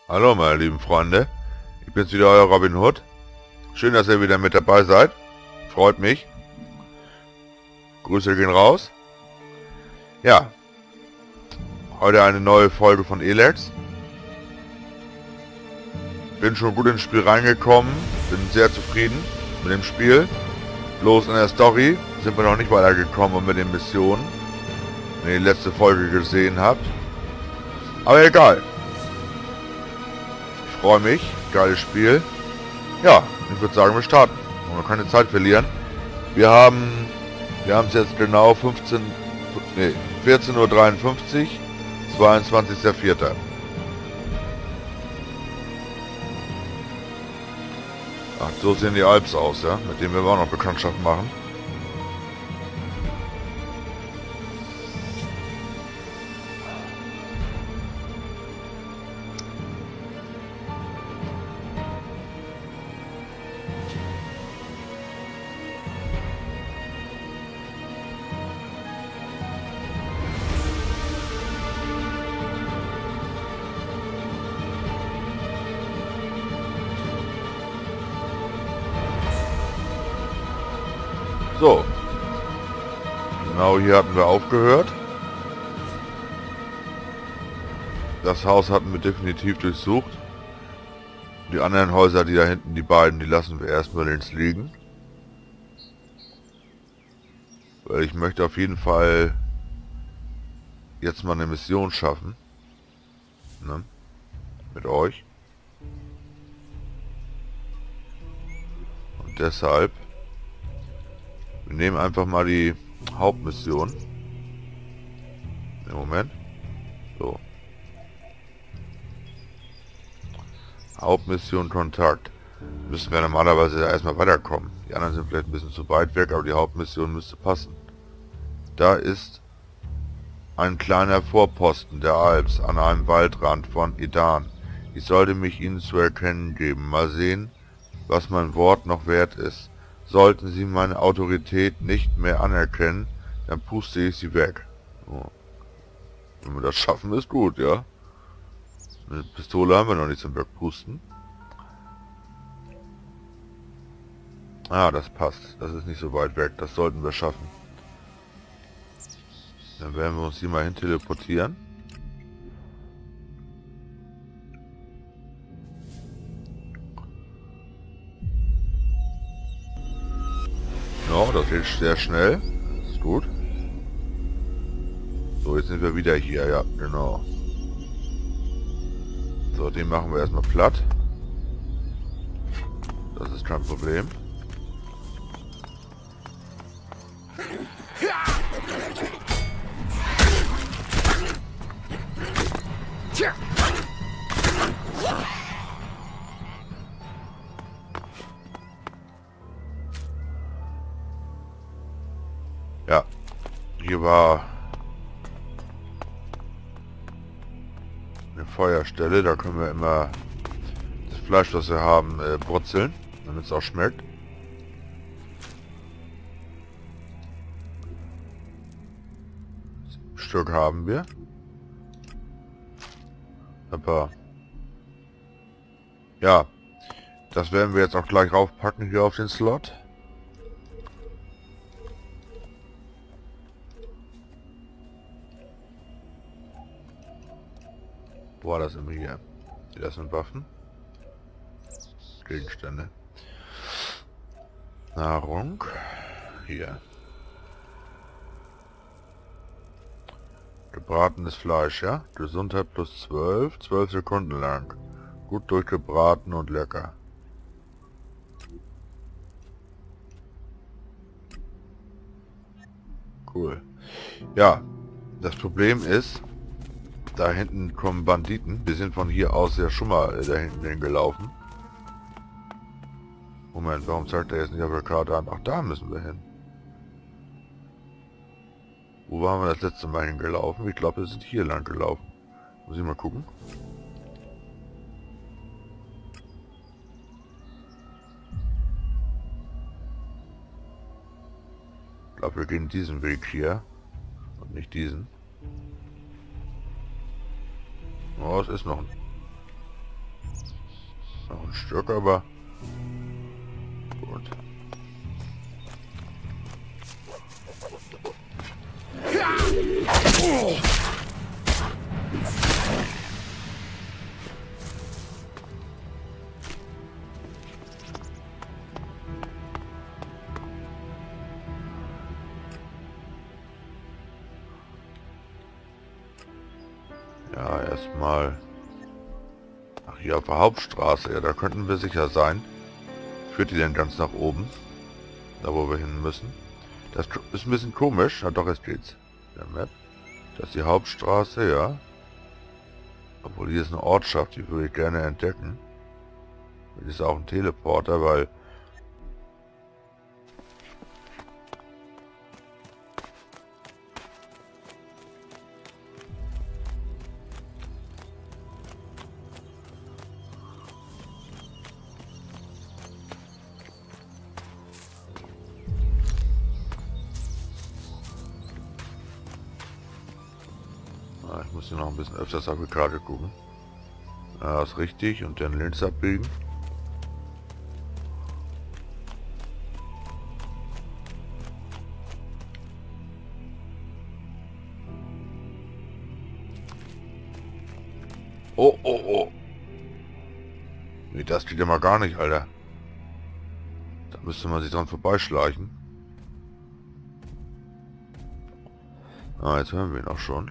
Hallo meine lieben Freunde, ich bin's wieder, euer Robin Hood. Schön, dass ihr wieder mit dabei seid. Freut mich. Grüße gehen raus. Ja, heute eine neue Folge von Elex. Bin schon gut ins Spiel reingekommen, bin sehr zufrieden mit dem Spiel. Bloß in der Story sind wir noch nicht weitergekommen und mit den Missionen, wenn ihr die letzte Folge gesehen habt. Aber egal. Ich freue mich, geiles Spiel. Ja, ich würde sagen, wir starten. Und wir keine Zeit verlieren. Wir haben es jetzt genau 14:53 Uhr, 22.04. Ach, so sehen die Alps aus, ja, mit denen wir auch noch Bekanntschaft machen. So, genau hier hatten wir aufgehört. Das Haus hatten wir definitiv durchsucht. Die anderen Häuser, die da hinten, die beiden, die lassen wir erstmal links liegen. Weil ich möchte auf jeden Fall jetzt mal eine Mission schaffen. Ne? Mit euch. Und deshalb... Wir nehmen einfach mal die Hauptmission. Im Moment. So. Hauptmission Kontakt. Müssen wir normalerweise erstmal weiterkommen. Die anderen sind vielleicht ein bisschen zu weit weg, aber die Hauptmission müsste passen. Da ist ein kleiner Vorposten der Alps an einem Waldrand von Edan. Ich sollte mich Ihnen zu erkennen geben. Mal sehen, was mein Wort noch wert ist. Sollten Sie meine Autorität nicht mehr anerkennen, dann puste ich Sie weg. Oh. Wenn wir das schaffen, ist gut, ja. Eine Pistole haben wir noch nicht zum Wegpusten. Ah, das passt. Das ist nicht so weit weg. Das sollten wir schaffen. Dann werden wir uns hier mal hin teleportieren. Ja, das geht sehr schnell. Das ist gut. So, jetzt sind wir wieder hier. Ja, genau. So, den machen wir erstmal platt. Das ist kein Problem. Ja, hier war eine Feuerstelle, da können wir immer das Fleisch, das wir haben, brutzeln, damit es auch schmeckt. Stück haben wir. Aber ja, das werden wir jetzt auch gleich raufpacken hier auf den Slot. Wo war das immer hier? Das sind Waffen. Gegenstände. Nahrung. Hier. Gebratenes Fleisch, ja? Gesundheit plus 12. 12 Sekunden lang. Gut durchgebraten und lecker. Cool. Ja, das Problem ist, da hinten kommen Banditen. Wir sind von hier aus ja schon mal da hinten hingelaufen. Moment, warum zeigt er jetzt nicht auf der Karte an? Ach, da müssen wir hin. Wo waren wir das letzte Mal hingelaufen? Ich glaube, wir sind hier lang gelaufen. Muss ich mal gucken. Ich glaube, wir gehen diesen Weg hier. Und nicht diesen. Oh, es ist noch ein... Ist noch ein Stück, aber gut. Ja, erstmal. Ach, hier auf der Hauptstraße. Ja, da könnten wir sicher sein. Führt die denn ganz nach oben? Da, wo wir hin müssen. Das ist ein bisschen komisch. Ja, doch, es geht's. Der Map. Das ist die Hauptstraße, ja. Obwohl hier ist eine Ortschaft, die würde ich gerne entdecken. Das ist auch ein Teleporter, weil... Ich muss hier noch ein bisschen öfters auf die Karte gucken. Ja, ist richtig. Und dann links abbiegen. Oh, oh, oh. Nee, das geht ja mal gar nicht, Alter. Da müsste man sich dran vorbeischleichen. Ah, jetzt hören wir ihn auch schon.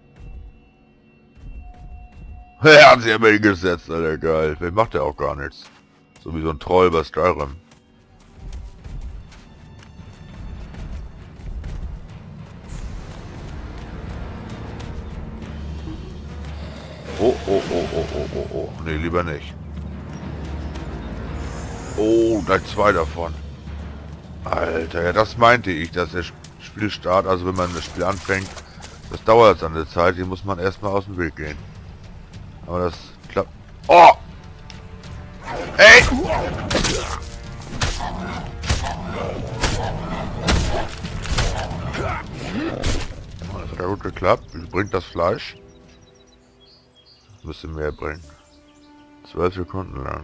Er hat sich immer hingesetzt, Alter, geil. Vielleicht macht er auch gar nichts. So wie so ein Troll bei Skyrim. Oh, oh, oh, oh, oh, oh, oh. Nee, lieber nicht. Oh, gleich zwei davon. Alter, ja, das meinte ich, dass der Spielstart, also wenn man das Spiel anfängt, das dauert seine Zeit, hier muss man erstmal aus dem Weg gehen. Aber das klappt. Oh! Ey! Das hat ja gut geklappt. Wie bringt das Fleisch? Das müsste mehr bringen. 12 Sekunden lang.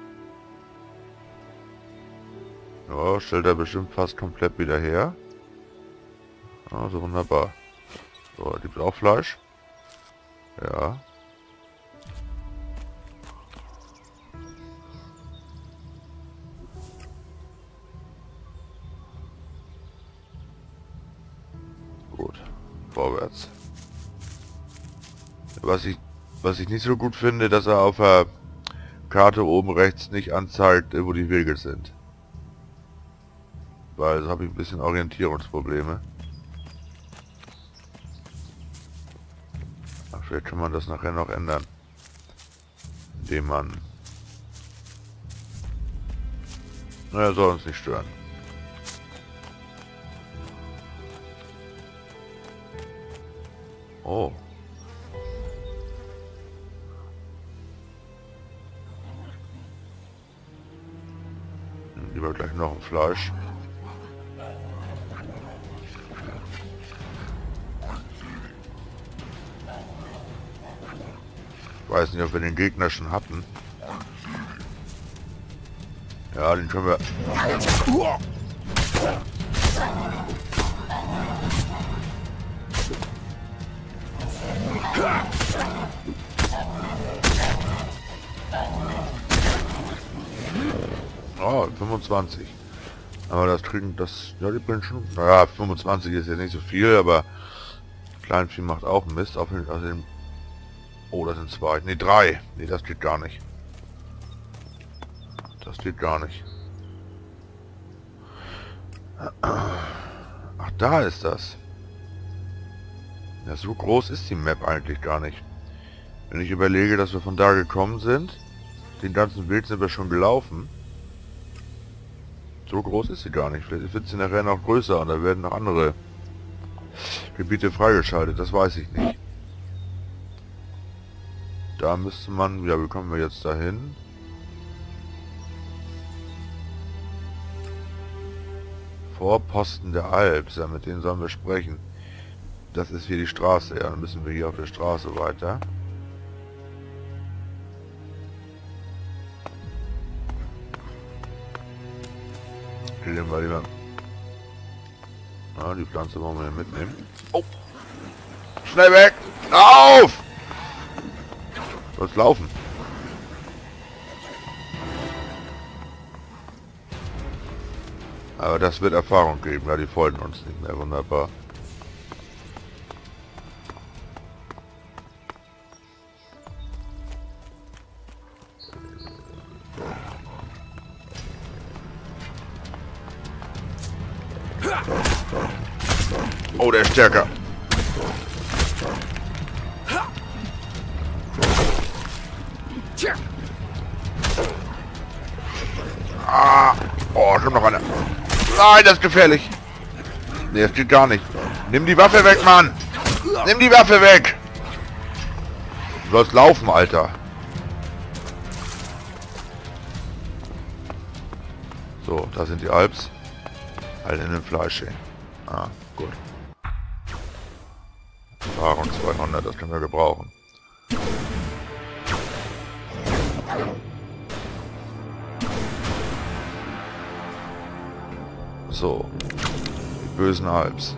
Ja, stellt er bestimmt fast komplett wieder her. Also wunderbar. So, gibt es auch Fleisch? Ja. Gut. Vorwärts. Was ich nicht so gut finde, dass er auf der Karte oben rechts nicht anzeigt, wo die Wege sind. Weil so habe ich ein bisschen Orientierungsprobleme. Ach, vielleicht kann man das nachher noch ändern. Indem man... Naja, soll uns nicht stören. Oh. Lieber gleich noch ein Fleisch. Ich weiß nicht, ob wir den Gegner schon hatten. Ja, den können wir... Oh, 25. Aber das kriegen, das... Ja, die bringen schon... Naja, 25 ist ja nicht so viel, aber... Kleinvieh macht auch Mist. Außerdem... Oh, das sind zwei. Ne, drei. Ne, das geht gar nicht. Das geht gar nicht. Ach, da ist das. Ja, so groß ist die Map eigentlich gar nicht. Wenn ich überlege, dass wir von da gekommen sind, den ganzen Weg sind wir schon gelaufen. So groß ist sie gar nicht. Vielleicht wird sie nachher noch größer und da werden noch andere Gebiete freigeschaltet. Das weiß ich nicht. Da müsste man... Ja, wie kommen wir jetzt dahin? Vorposten der Alps. Ja, mit denen sollen wir sprechen. Das ist hier die Straße. Ja, dann müssen wir hier auf der Straße weiter. Die nehmen wir lieber. Ja, die Pflanze wollen wir ja mitnehmen. Oh! Schnell weg! Lauf! Soll's laufen. Aber das wird Erfahrung geben, ja, die folgen uns nicht mehr. Wunderbar. Oh, der ist stärker. Ah, oh, schon noch einer. Nein, das ist gefährlich. Nee, das geht gar nicht. Nimm die Waffe weg, Mann. Nimm die Waffe weg. Du sollst laufen, Alter. So, da sind die Alps. Halt in dem Fleisch stehen. Ah, gut. Erfahrung 200, das können wir gebrauchen. So, die bösen Alps.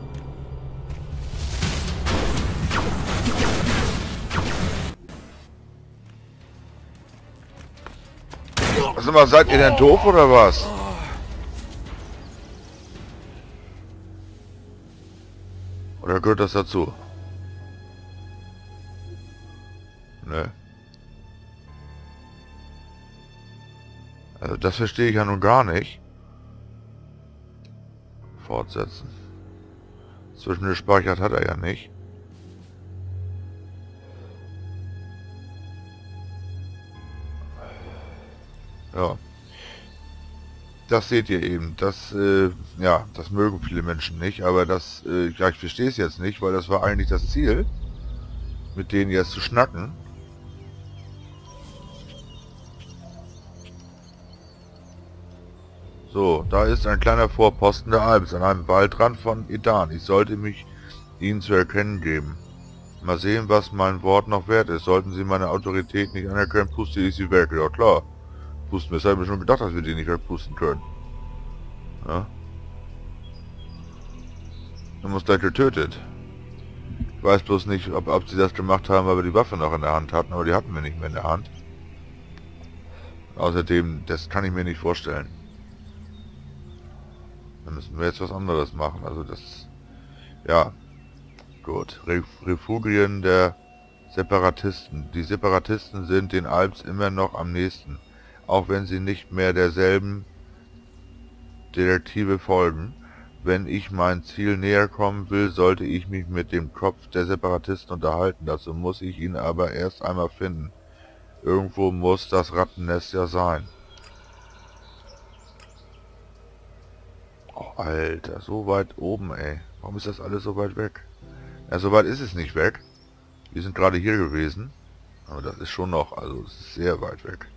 Was immer, seid ihr denn doof oder was? Oder gehört das dazu? Ne. Also das verstehe ich ja nun gar nicht. Fortsetzen. Zwischengespeichert hat er ja nicht. Ja. Das seht ihr eben. Das, ja, das mögen viele Menschen nicht, aber das, ja, ich verstehe es jetzt nicht, weil das war eigentlich das Ziel, mit denen jetzt zu schnacken. So, da ist ein kleiner Vorposten der Alps an einem Waldrand von Edan. Ich sollte mich Ihnen zu erkennen geben. Mal sehen, was mein Wort noch wert ist. Sollten Sie meine Autorität nicht anerkennen, puste ich Sie weg. Ja klar. Pusten wir. Das haben wir schon gedacht, dass wir die nicht wegpusten können. Ja. Dann muss gleich getötet. Ich weiß bloß nicht, ob sie das gemacht haben, weil wir die Waffe noch in der Hand hatten, aber die hatten wir nicht mehr in der Hand. Außerdem, das kann ich mir nicht vorstellen. Dann müssen wir jetzt was anderes machen. Also das... Ja. Gut. Refugien der Separatisten. Die Separatisten sind den Alps immer noch am nächsten. Auch wenn sie nicht mehr derselben Direktive folgen. Wenn ich mein Ziel näher kommen will, sollte ich mich mit dem Kopf der Separatisten unterhalten. Dazu muss ich ihn aber erst einmal finden. Irgendwo muss das Rattennest ja sein. Oh, Alter, so weit oben, ey. Warum ist das alles so weit weg? Ja, so weit ist es nicht weg. Wir sind gerade hier gewesen. Aber das ist schon noch, also es ist sehr weit weg.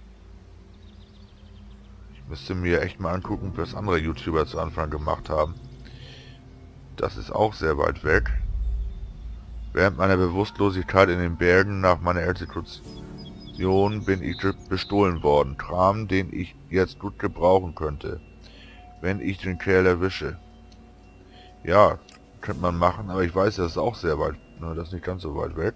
Ich müsste mir echt mal angucken, was andere YouTuber zu Anfang gemacht haben. Das ist auch sehr weit weg. Während meiner Bewusstlosigkeit in den Bergen nach meiner Exekution bin ich bestohlen worden. Kram, den ich jetzt gut gebrauchen könnte. Wenn ich den Kerl erwische. Ja, könnte man machen, aber ich weiß, das ist auch sehr weit. Ne, das ist nicht ganz so weit weg.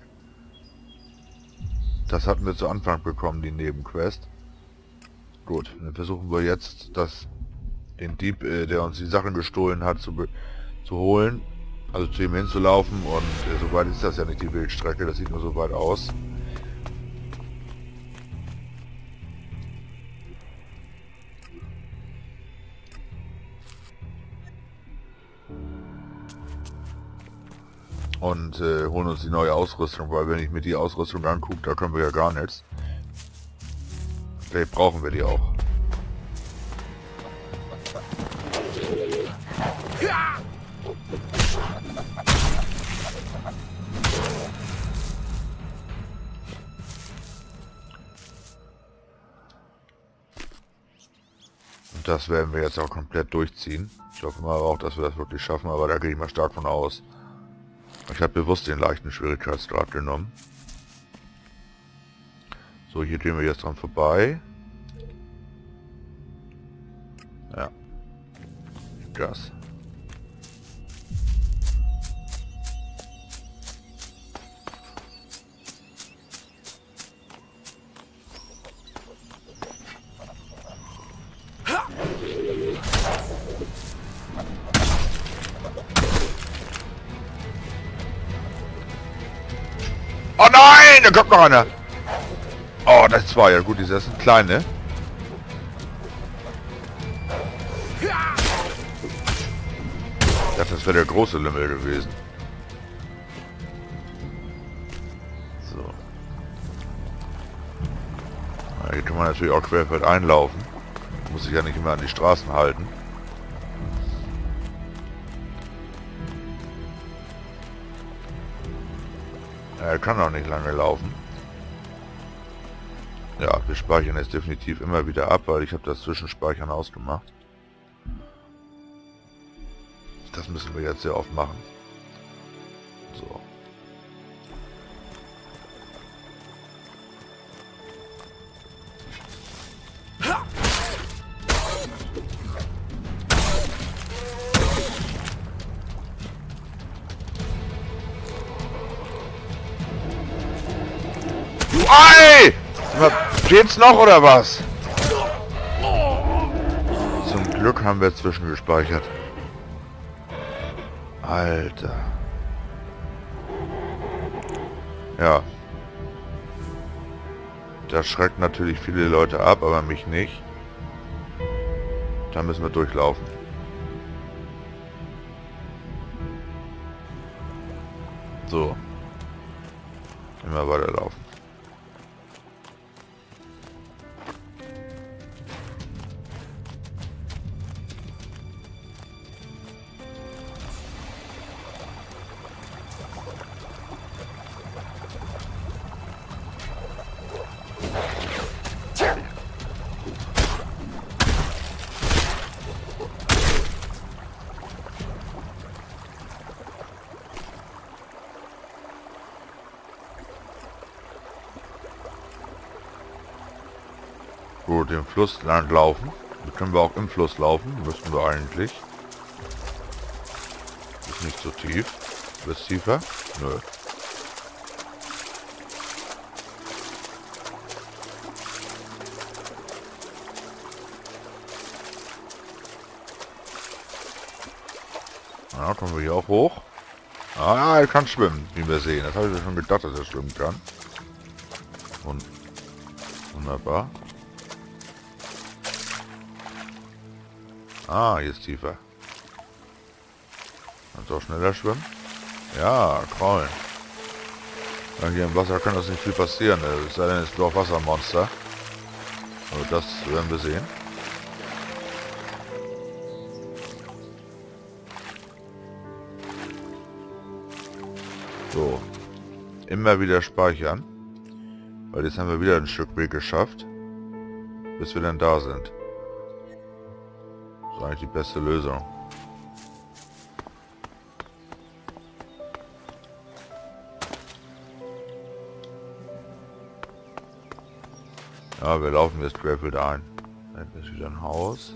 Das hatten wir zu Anfang bekommen, die Nebenquest. Gut, dann versuchen wir jetzt, den Dieb, der uns die Sachen gestohlen hat, zu holen. Also zu ihm hinzulaufen und so weit ist das ja nicht die Wildstrecke, das sieht nur so weit aus. Und holen uns die neue Ausrüstung, weil wenn ich mir die Ausrüstung angucke, da können wir ja gar nichts. Vielleicht brauchen wir die auch. Und das werden wir jetzt auch komplett durchziehen. Ich hoffe mal auch, dass wir das wirklich schaffen, aber da gehe ich mal stark von aus. Ich habe bewusst den leichten Schwierigkeitsgrad genommen. So, hier gehen wir jetzt dran vorbei. Ja. das? Oh nein, da kommt noch einer. Oh, das war ja gut, dieser ist ein kleiner. Ich dachte, das wäre der große Lümmel gewesen. So. Hier kann man natürlich auch querfeld einlaufen. Muss sich ja nicht immer an die Straßen halten. Er kann auch nicht lange laufen. Ja, wir speichern jetzt definitiv immer wieder ab, weil ich habe das Zwischenspeichern ausgemacht. Das müssen wir jetzt sehr oft machen. So. Ei! Geht's noch oder was? Zum Glück haben wir zwischengespeichert. Alter. Ja. Das schreckt natürlich viele Leute ab, aber mich nicht. Da müssen wir durchlaufen. So. Immer weiterlaufen. Gut, den Fluss lang laufen. Da können wir auch im Fluss laufen. Müssten wir eigentlich. Ist nicht so tief. Wird tiefer? Nö. Ja, kommen wir hier auch hoch. Ah, er kann schwimmen, wie wir sehen. Das habe ich ja schon gedacht, dass er schwimmen kann. Und wunderbar. Ah, hier ist tiefer. Kannst du auch schneller schwimmen? Ja, kraulen. Weil hier im Wasser kann das nicht viel passieren. Es sei denn, es ist doch Wassermonster. Aber das werden wir sehen. So. Immer wieder speichern. Weil jetzt haben wir wieder ein Stück Weg geschafft. Bis wir dann da sind. Das ist eigentlich die beste Lösung. Ja, wir laufen jetzt querfeld ein. Da hinten ist wieder ein Haus.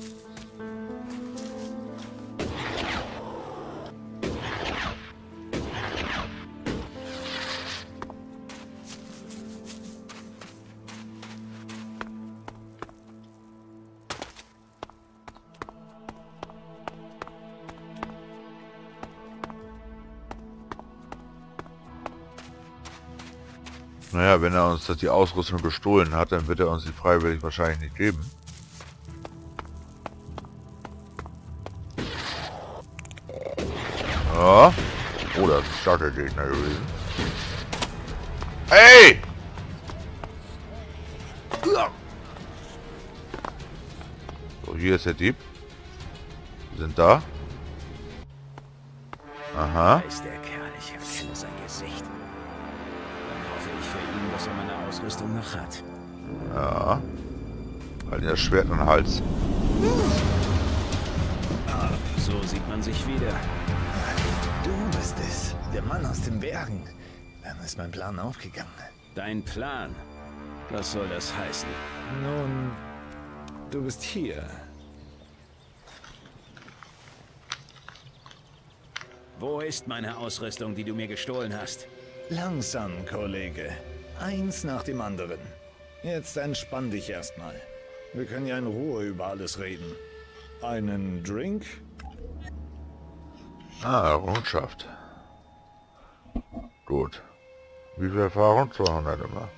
Naja, wenn er uns die Ausrüstung gestohlen hat, dann wird er uns die freiwillig wahrscheinlich nicht geben. Ja. Oh, das ist ein starker Gegner gewesen. Hey! So, hier ist der Dieb. Wir sind da. Aha. Da ist der Kerl, ich erkenne sein Gesicht. Dann hoffe ich für ihn, dass er meine Ausrüstung noch hat. Ja. Halt das Schwert in den Hals. Ah, so sieht man sich wieder. Du bist es, der Mann aus den Bergen. Dann ist mein Plan aufgegangen. Dein Plan? Was soll das heißen? Nun, du bist hier. Wo ist meine Ausrüstung, die du mir gestohlen hast? Langsam, Kollege. Eins nach dem anderen. Jetzt entspann dich erstmal. Wir können ja in Ruhe über alles reden. Einen Drink? Ah, Errungenschaft. Gut. Wie viel Erfahrung? 200 immer.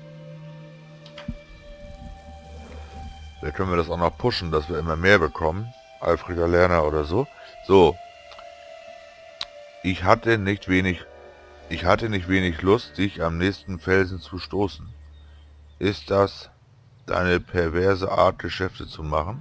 Vielleicht können wir das auch noch pushen, dass wir immer mehr bekommen. Eifriger Lerner oder so. So. Ich hatte nicht wenig Lust, dich am nächsten Felsen zu stoßen. Ist das deine perverse Art, Geschäfte zu machen?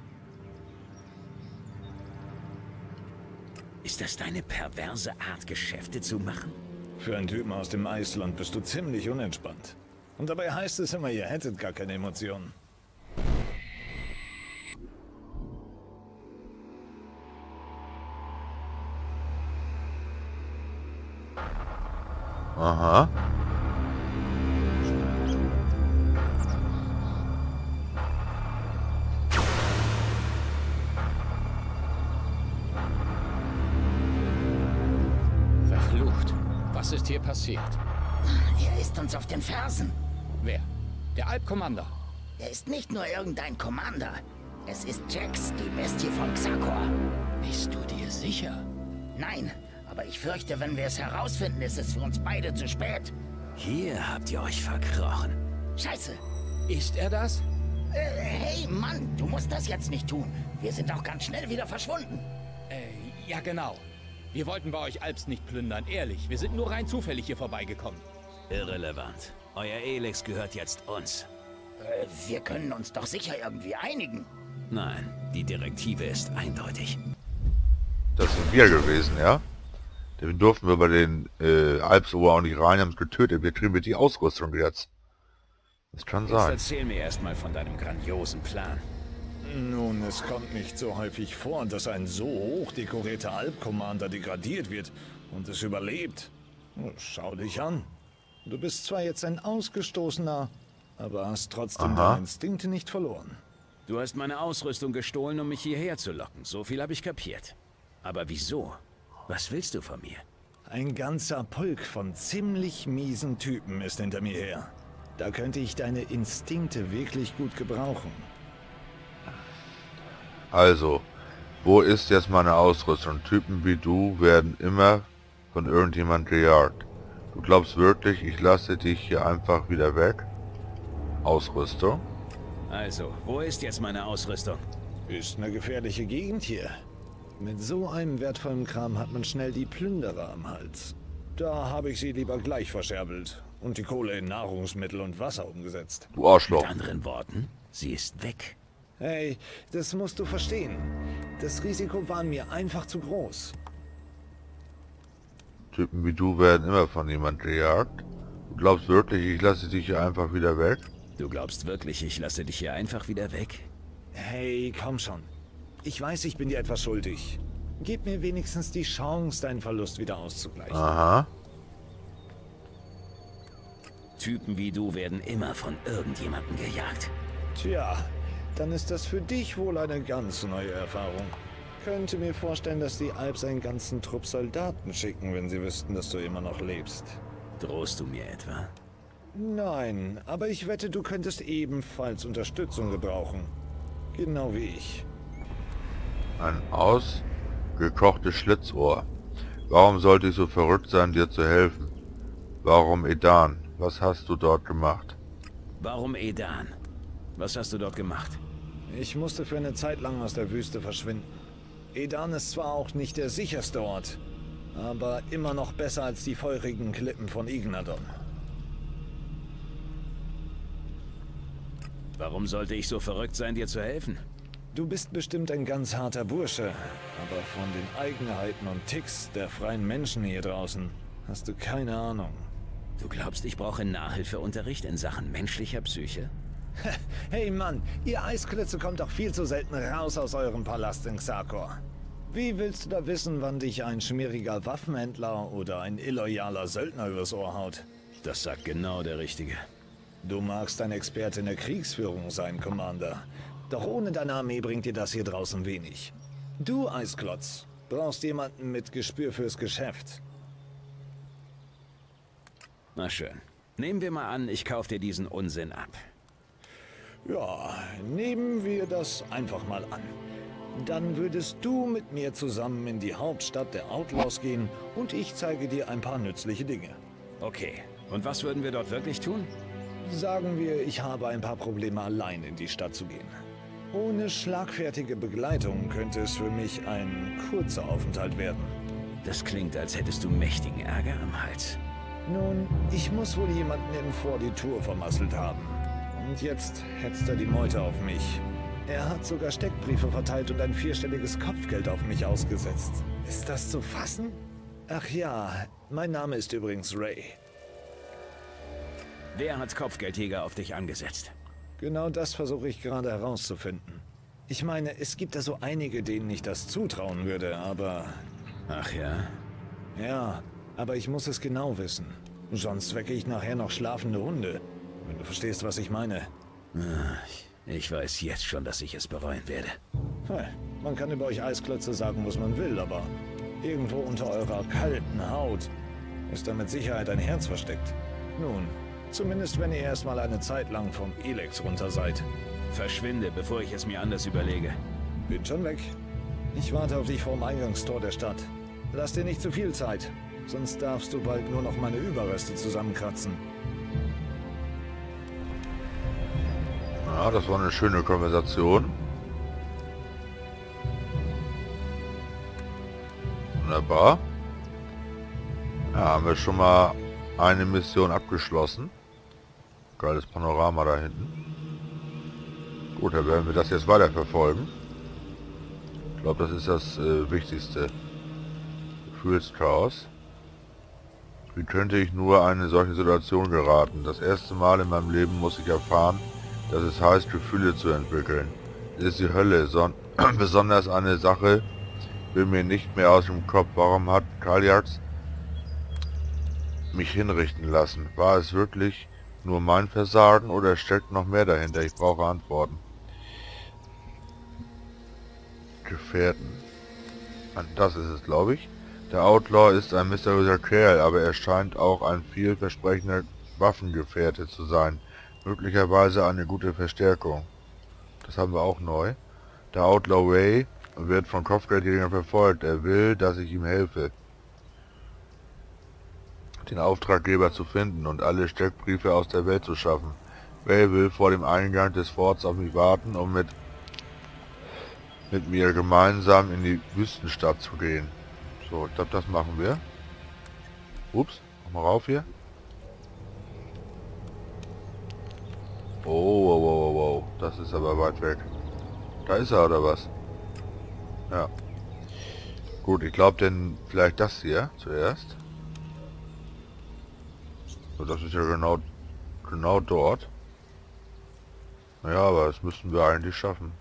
Ist das deine perverse Art, Geschäfte zu machen? Für einen Typen aus dem Eisland bist du ziemlich unentspannt. Und dabei heißt es immer, ihr hättet gar keine Emotionen. Aha. Verflucht. Was ist hier passiert? Er ist uns auf den Fersen. Wer? Der Alp-Commander. Er ist nicht nur irgendein Commander. Es ist Jax, die Bestie von Xakor. Bist du dir sicher? Nein, aber ich fürchte, wenn wir es herausfinden, ist es für uns beide zu spät. Hier habt ihr euch verkrochen. Scheiße. Ist er das? Hey, Mann, du musst das jetzt nicht tun. Wir sind auch ganz schnell wieder verschwunden. Ja genau. Wir wollten bei euch Alps nicht plündern, ehrlich. Wir sind nur rein zufällig hier vorbeigekommen. Irrelevant. Euer Elex gehört jetzt uns. Wir können uns doch sicher irgendwie einigen. Nein, die Direktive ist eindeutig. Das sind wir gewesen, ja? Den durften wir bei den Alpsober auch nicht rein, haben es getötet. Wir kriegen die Ausrüstung jetzt. Das kann Jetzt sein. erzähl mir erstmal von deinem grandiosen Plan. Nun, es kommt nicht so häufig vor, dass ein so hoch dekorierter Alp-Commander degradiert wird und es überlebt. Schau dich an. Du bist zwar jetzt ein Ausgestoßener, aber hast trotzdem deine Instinkte nicht verloren. Du hast meine Ausrüstung gestohlen, um mich hierher zu locken. So viel habe ich kapiert. Aber wieso? Was willst du von mir? Ein ganzer Pulk von ziemlich miesen Typen ist hinter mir her. Da könnte ich deine Instinkte wirklich gut gebrauchen. Also, wo ist jetzt meine Ausrüstung? Typen wie du werden immer von irgendjemand gejagt. Du glaubst wirklich, ich lasse dich hier einfach wieder weg? Ausrüstung? Also, wo ist jetzt meine Ausrüstung? Ist eine gefährliche Gegend hier. Mit so einem wertvollen Kram hat man schnell die Plünderer am Hals. Da habe ich sie lieber gleich verscherbelt und die Kohle in Nahrungsmittel und Wasser umgesetzt. Du Arschloch. Mit anderen Worten, sie ist weg. Hey, das musst du verstehen. Das Risiko war mir einfach zu groß. Typen wie du werden immer von jemand gejagt. Du glaubst wirklich, ich lasse dich hier einfach wieder weg? Du glaubst wirklich, ich lasse dich hier einfach wieder weg? Hey, komm schon. Ich weiß, ich bin dir etwas schuldig. Gib mir wenigstens die Chance, deinen Verlust wieder auszugleichen. Aha. Typen wie du werden immer von irgendjemandem gejagt. Tja, dann ist das für dich wohl eine ganz neue Erfahrung. Könnte mir vorstellen, dass die Alps einen ganzen Trupp Soldaten schicken, wenn sie wüssten, dass du immer noch lebst. Drohst du mir etwa? Nein, aber ich wette, du könntest ebenfalls Unterstützung gebrauchen. Genau wie ich. Ein ausgekochtes Schlitzohr. Warum sollte ich so verrückt sein, dir zu helfen? Warum Edan? Was hast du dort gemacht? Warum Edan? Was hast du dort gemacht? Ich musste für eine Zeit lang aus der Wüste verschwinden. Edan ist zwar auch nicht der sicherste Ort, aber immer noch besser als die feurigen Klippen von Ignadon. Warum sollte ich so verrückt sein, dir zu helfen? Du bist bestimmt ein ganz harter Bursche, aber von den Eigenheiten und Ticks der freien Menschen hier draußen hast du keine Ahnung. Du glaubst, ich brauche Nachhilfeunterricht in Sachen menschlicher Psyche? Hey Mann, ihr Eisklötze kommt doch viel zu selten raus aus eurem Palast in Xakor. Wie willst du da wissen, wann dich ein schmieriger Waffenhändler oder ein illoyaler Söldner übers Ohr haut? Das sagt genau der Richtige. Du magst ein Experte in der Kriegsführung sein, Commander. Doch ohne deine Armee bringt dir das hier draußen wenig. Du, Eisklotz, Brauchst jemanden mit Gespür fürs Geschäft. Na schön. Nehmen wir mal an, ich kaufe dir diesen Unsinn ab. Ja, nehmen wir das einfach mal an. Dann würdest du mit mir zusammen in die Hauptstadt der Outlaws gehen und ich zeige dir ein paar nützliche Dinge. Okay. Und was würden wir dort wirklich tun? Sagen wir, ich habe ein paar Probleme, allein in die Stadt zu gehen. Ohne schlagfertige Begleitung könnte es für mich ein kurzer Aufenthalt werden. Das klingt, als hättest du mächtigen Ärger am Hals. Nun, ich muss wohl jemanden in vor die Tour vermasselt haben. Und jetzt hetzt er die Meute auf mich. Er hat sogar Steckbriefe verteilt und ein 4-stelliges Kopfgeld auf mich ausgesetzt. Ist das zu fassen? Ach ja, mein Name ist übrigens Ray. Wer hat Kopfgeldjäger auf dich angesetzt? Genau das versuche ich gerade herauszufinden. Ich meine, es gibt da so einige, denen ich das zutrauen würde, aber... Ach ja? Ja, aber ich muss es genau wissen. Sonst wecke ich nachher noch schlafende Hunde. Wenn du verstehst, was ich meine. Ich weiß jetzt schon, dass ich es bereuen werde. Man kann über euch Eisklötze sagen, was man will, aber irgendwo unter eurer kalten Haut ist da mit Sicherheit ein Herz versteckt. Nun, zumindest wenn ihr erstmal eine Zeit lang vom Elex runter seid. Verschwinde, bevor ich es mir anders überlege. Bin schon weg. Ich warte auf dich vor dem Eingangstor der Stadt. Lass dir nicht zu viel Zeit, sonst darfst du bald nur noch meine Überreste zusammenkratzen. Ja, das war eine schöne Konversation. Wunderbar. Ja, haben wir schon mal eine Mission abgeschlossen. Geiles Panorama da hinten. Gut, dann werden wir das jetzt weiterverfolgen. Ich glaube, das ist das Wichtigste. Gefühlschaos. Wie könnte ich nur in eine solche Situation geraten? Das erste Mal in meinem Leben muss ich erfahren, dass es heißt, Gefühle zu entwickeln. Es ist die Hölle, besonders eine Sache will mir nicht mehr aus dem Kopf. Warum hat Kaljax mich hinrichten lassen? War es wirklich nur mein Versagen oder steckt noch mehr dahinter? Ich brauche Antworten. Gefährten. Das ist es, glaube ich. Der Outlaw ist ein mysteriöser Kerl, aber er scheint auch ein vielversprechender Waffengefährte zu sein. Möglicherweise eine gute Verstärkung. Das haben wir auch neu. Der Outlaw Ray wird von Kopfgeldjägern verfolgt. Er will, dass ich ihm helfe, den Auftraggeber zu finden und alle Steckbriefe aus der Welt zu schaffen. Ray will vor dem Eingang des Forts auf mich warten, um mit mir gemeinsam in die Wüstenstadt zu gehen. So, ich glaube, das machen wir. Ups, nochmal rauf hier. Oh, wow, wow, wow, das ist aber weit weg. Da ist er, oder was? Ja. Gut, ich glaube denn vielleicht das hier zuerst. So, das ist ja genau dort. Naja, aber das müssten wir eigentlich schaffen.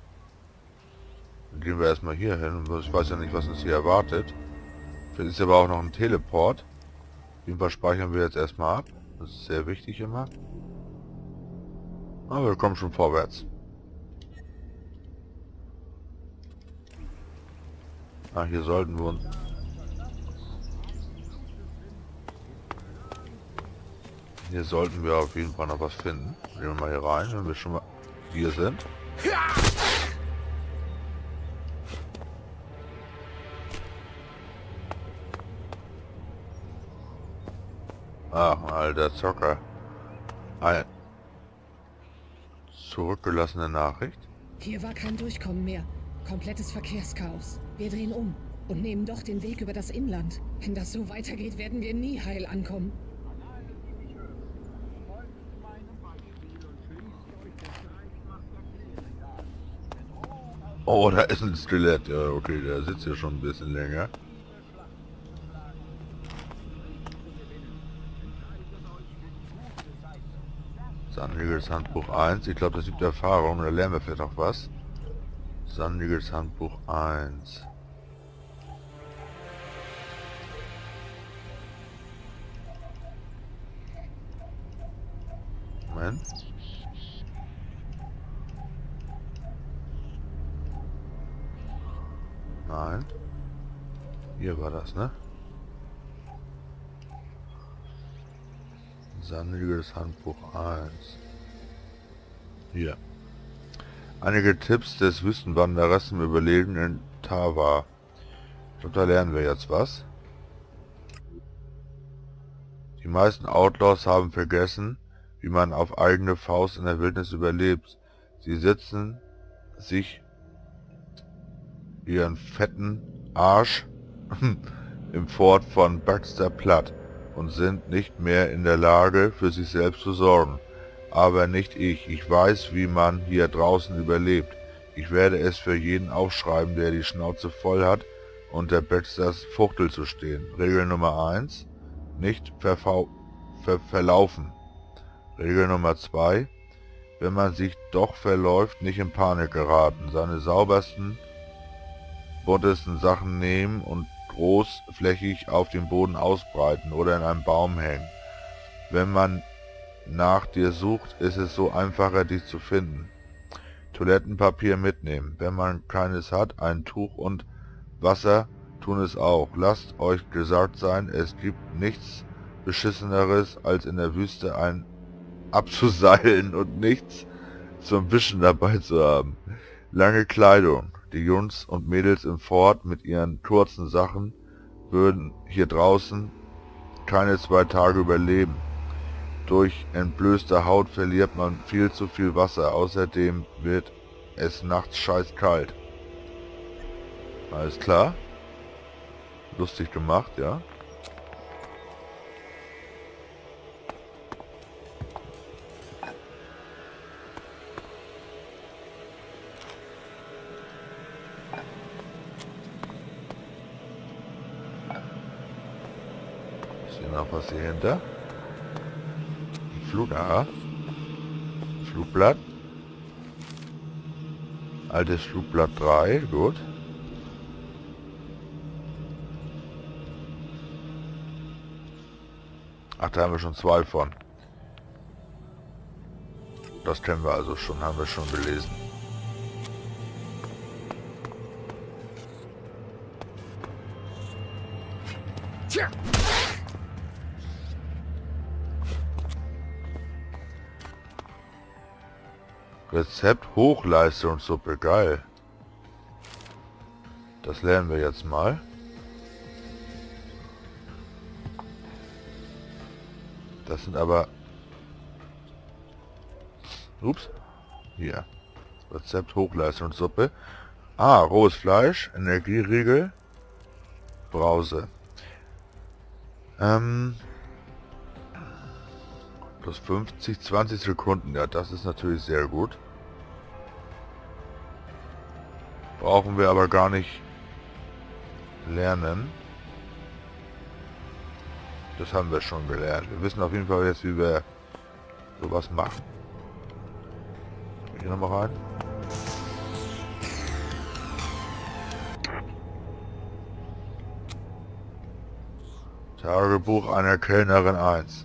Dann gehen wir erstmal hier hin. Ich weiß ja nicht, was uns hier erwartet. Vielleicht ist aber auch noch ein Teleport. Auf jeden Fall speichern wir jetzt erstmal ab. Das ist sehr wichtig immer. Aber wir kommen schon vorwärts. Ah, hier sollten wir uns... Hier sollten wir auf jeden Fall noch was finden. Gehen wir mal hier rein, wenn wir schon mal hier sind. Ach, alter Zocker. Eine zurückgelassene Nachricht. Hier war kein Durchkommen mehr. Komplettes Verkehrschaos. Wir drehen um und nehmen doch den Weg über das Inland. Wenn das so weitergeht, werden wir nie heil ankommen. Oh, da ist ein Skelett. Ja, okay, der sitzt hier schon ein bisschen länger. Sandnigels Handbuch 1. Ich glaube, das gibt Erfahrung. Da lernen wir vielleicht auch was. Sandnigels Handbuch 1. Moment. Nein. Hier war das, ne? Sandiges Handbuch 1. Hier. Einige Tipps des Wüstenwanderers zum Überleben in Tava. Ich glaube, da lernen wir jetzt was. Die meisten Outlaws haben vergessen, wie man auf eigene Faust in der Wildnis überlebt. Sie sitzen sich ihren fetten Arsch im Fort von Baxter platt und sind nicht mehr in der Lage, für sich selbst zu sorgen. Aber nicht ich. Ich weiß, wie man hier draußen überlebt. Ich werde es für jeden aufschreiben, der die Schnauze voll hat, unter Baxters Fuchtel zu stehen. Regel Nummer 1. Nicht verlaufen. Regel Nummer 2. Wenn man sich doch verläuft, nicht in Panik geraten. Seine saubersten, buntesten Sachen nehmen und großflächig auf dem Boden ausbreiten oder in einem Baum hängen. Wenn man nach dir sucht, ist es so einfacher, dich zu finden. Toilettenpapier mitnehmen. Wenn man keines hat, ein Tuch und Wasser tun es auch. Lasst euch gesagt sein, es gibt nichts Beschisseneres, als in der Wüste ein abzuseilen und nichts zum Wischen dabei zu haben. Lange Kleidung. Die Jungs und Mädels im Fort mit ihren kurzen Sachen würden hier draußen keine 2 Tage überleben. Durch entblößte Haut verliert man viel zu viel Wasser. Außerdem wird es nachts scheißkalt. Alles klar? Lustig gemacht, ja? Ist hier noch was hier hinter? Flugblatt. Altes Flugblatt 3, gut. Ach, da haben wir schon 2 von. Das kennen wir also schon, haben wir schon gelesen. Tja. Rezept Hochleistungssuppe, geil. Das lernen wir jetzt mal. Das sind aber... Ups. Hier. Rezept Hochleistungssuppe. Ah, rohes Fleisch, Energieriegel, Brause. Plus 50, 20 Sekunden. Ja, das ist natürlich sehr gut. Brauchen wir aber gar nicht lernen. Das haben wir schon gelernt. Wir wissen auf jeden Fall jetzt, wie wir sowas machen. Hier nochmal rein. Tagebuch einer Kellnerin 1.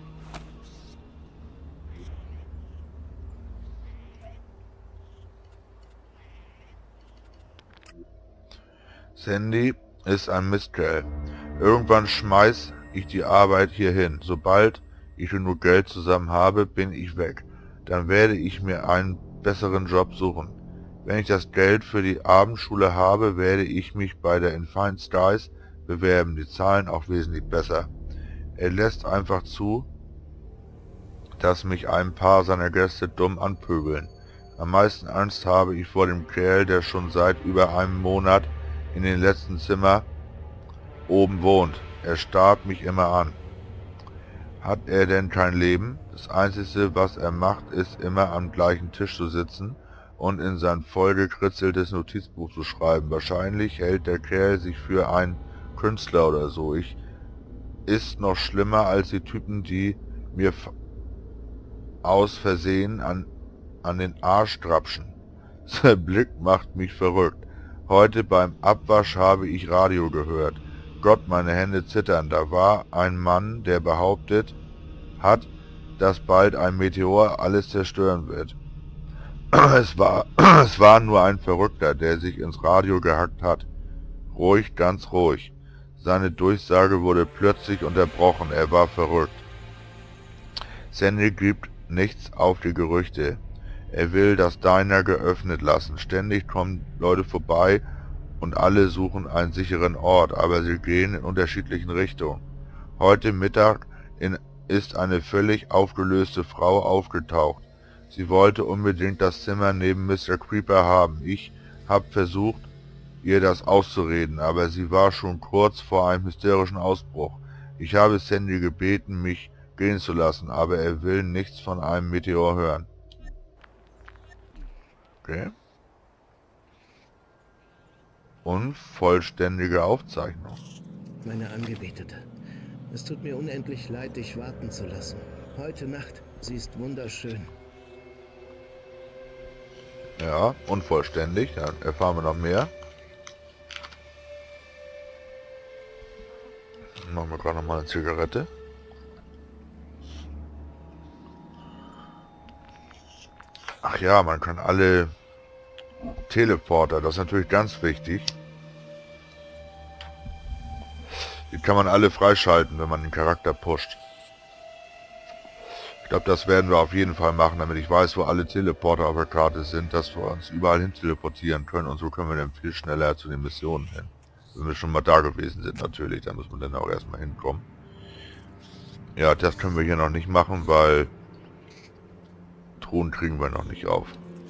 Sandy ist ein Mistkerl. Irgendwann schmeiß ich die Arbeit hier hin. Sobald ich genug Geld zusammen habe, bin ich weg. Dann werde ich mir einen besseren Job suchen. Wenn ich das Geld für die Abendschule habe, werde ich mich bei der Infinite Skies bewerben. Die zahlen auch wesentlich besser. Er lässt einfach zu, dass mich ein paar seiner Gäste dumm anpöbeln. Am meisten Angst habe ich vor dem Kerl, der schon seit über einem Monat in den letzten Zimmer oben wohnt. Er starrt mich immer an. Hat er denn kein Leben? Das Einzige, was er macht, ist immer am gleichen Tisch zu sitzen und in sein vollgekritzeltes Notizbuch zu schreiben. Wahrscheinlich hält der Kerl sich für einen Künstler oder so. Ist noch schlimmer als die Typen, die mir aus Versehen an den Arsch trapschen. Sein Blick macht mich verrückt. Heute beim Abwasch habe ich Radio gehört. Gott, meine Hände zittern. Da war ein Mann, der behauptet hat, dass bald ein Meteor alles zerstören wird. Es war nur ein Verrückter, der sich ins Radio gehackt hat. Ruhig, ganz ruhig. Seine Durchsage wurde plötzlich unterbrochen. Er war verrückt. Sandy gibt nichts auf die Gerüchte. Er will das Diner geöffnet lassen. Ständig kommen Leute vorbei und alle suchen einen sicheren Ort, aber sie gehen in unterschiedlichen Richtungen. Heute Mittag ist eine völlig aufgelöste Frau aufgetaucht. Sie wollte unbedingt das Zimmer neben Mr. Creeper haben. Ich habe versucht, ihr das auszureden, aber sie war schon kurz vor einem hysterischen Ausbruch. Ich habe Sandy gebeten, mich gehen zu lassen, aber er will nichts von einem Meteor hören. Okay. Unvollständige Aufzeichnung. Meine Angebetete, es tut mir unendlich leid, dich warten zu lassen. Heute Nacht, sie ist wunderschön. Ja, unvollständig, dann erfahren wir noch mehr. Machen wir gerade noch mal eine Zigarette. Ach ja, man kann alle Teleporter, das ist natürlich ganz wichtig. Die kann man alle freischalten, wenn man den Charakter pusht. Ich glaube, das werden wir auf jeden Fall machen, damit ich weiß, wo alle Teleporter auf der Karte sind, dass wir uns überall hin teleportieren können und so können wir dann viel schneller zu den Missionen hin. Wenn wir schon mal da gewesen sind natürlich, dann muss man dann auch erstmal hinkommen. Ja, das können wir hier noch nicht machen, weil Truhen kriegen wir noch nicht auf.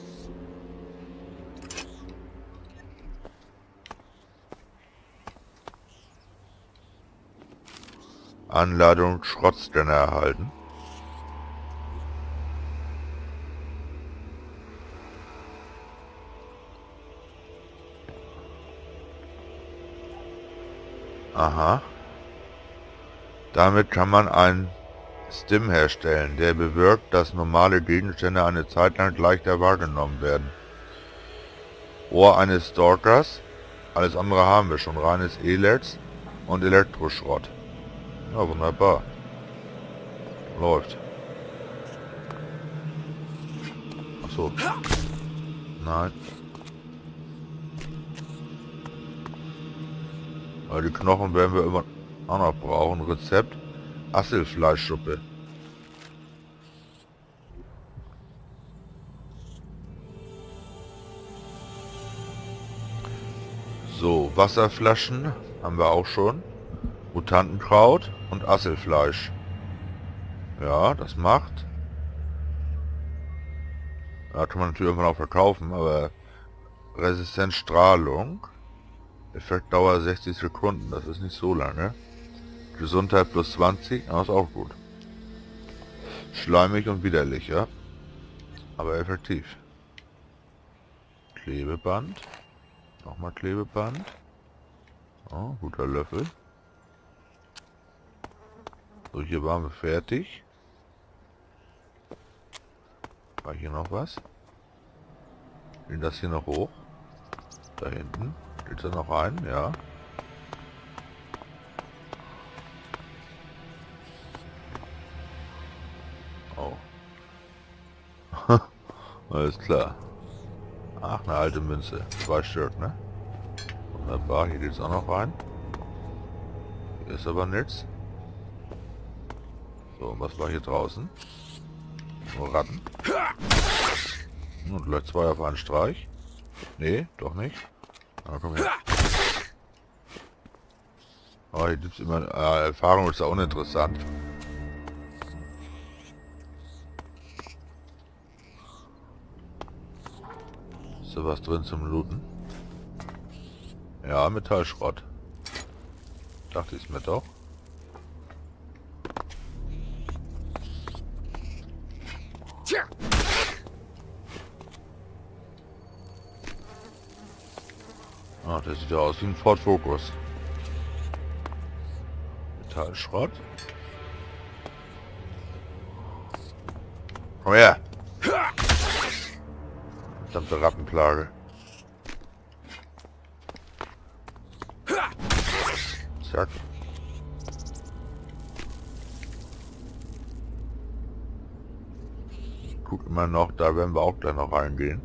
Anladung Schrottscanner erhalten. Aha. Damit kann man einen Stim herstellen, der bewirkt, dass normale Gegenstände eine Zeit lang leichter wahrgenommen werden. Ohr eines Stalkers. Alles andere haben wir schon. Reines Elends und Elektroschrott. Ja, wunderbar. Läuft. Achso. Nein. Weil die Knochen werden wir immer auch noch brauchen. Rezept. Asselfleischsuppe. So, Wasserflaschen haben wir auch schon. Mutantenkraut und Asselfleisch. Ja, das macht. Da kann man natürlich irgendwann auch verkaufen, aber Resistenz Strahlung. Effektdauer 60 Sekunden, das ist nicht so lange. Gesundheit plus 20, das ist auch gut. Schleimig und widerlich, ja. Aber effektiv. Klebeband. Nochmal Klebeband. Oh, guter Löffel. So, hier waren wir fertig. War hier noch was? Geht das hier noch hoch? Da hinten. Geht da noch rein? Ja. Oh. Alles klar. Ach, eine alte Münze. 2 Stück, ne? Wunderbar, hier geht's auch noch rein. Hier ist aber nichts. So, was war hier draußen? Nur Ratten. Und gleich 2 auf einen Streich. Nee, doch nicht. Na, komm her. Aber hier gibt es immer... Erfahrung ist ja uninteressant. Ist da was drin zum Looten? Ja, Metallschrott. Dachte ich mir doch. Ah, das sieht ja aus wie ein Ford Focus. Metallschrott. Komm her! Verdammte Rattenplage. Zack. Guck immer noch, da werden wir auch gleich noch reingehen.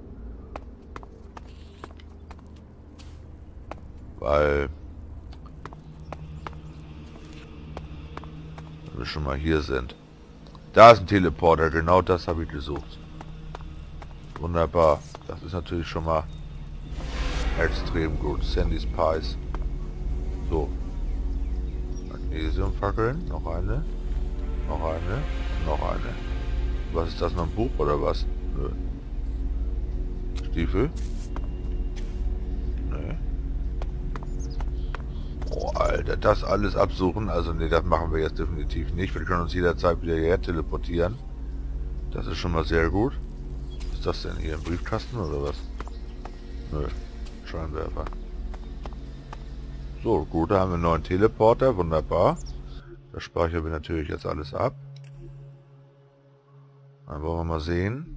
Weil Wenn wir schon mal hier sind. Da ist ein Teleporter, genau das habe ich gesucht. Wunderbar. Das ist natürlich schon mal extrem gut. Sandy's Pies. So. Magnesiumfackeln. Noch eine. Noch eine. Noch eine. Was ist das, noch ein Buch oder was? Nö. Stiefel? Nö. Oh, Alter, das alles absuchen. Also ne, das machen wir jetzt definitiv nicht. Wir können uns jederzeit wieder hierher teleportieren. Das ist schon mal sehr gut. Was ist das denn hier? Ein Briefkasten oder was? Nö. Scheinwerfer. So, gut, da haben wir einen neuen Teleporter. Wunderbar. Das speichern wir natürlich jetzt alles ab. Dann wollen wir mal sehen.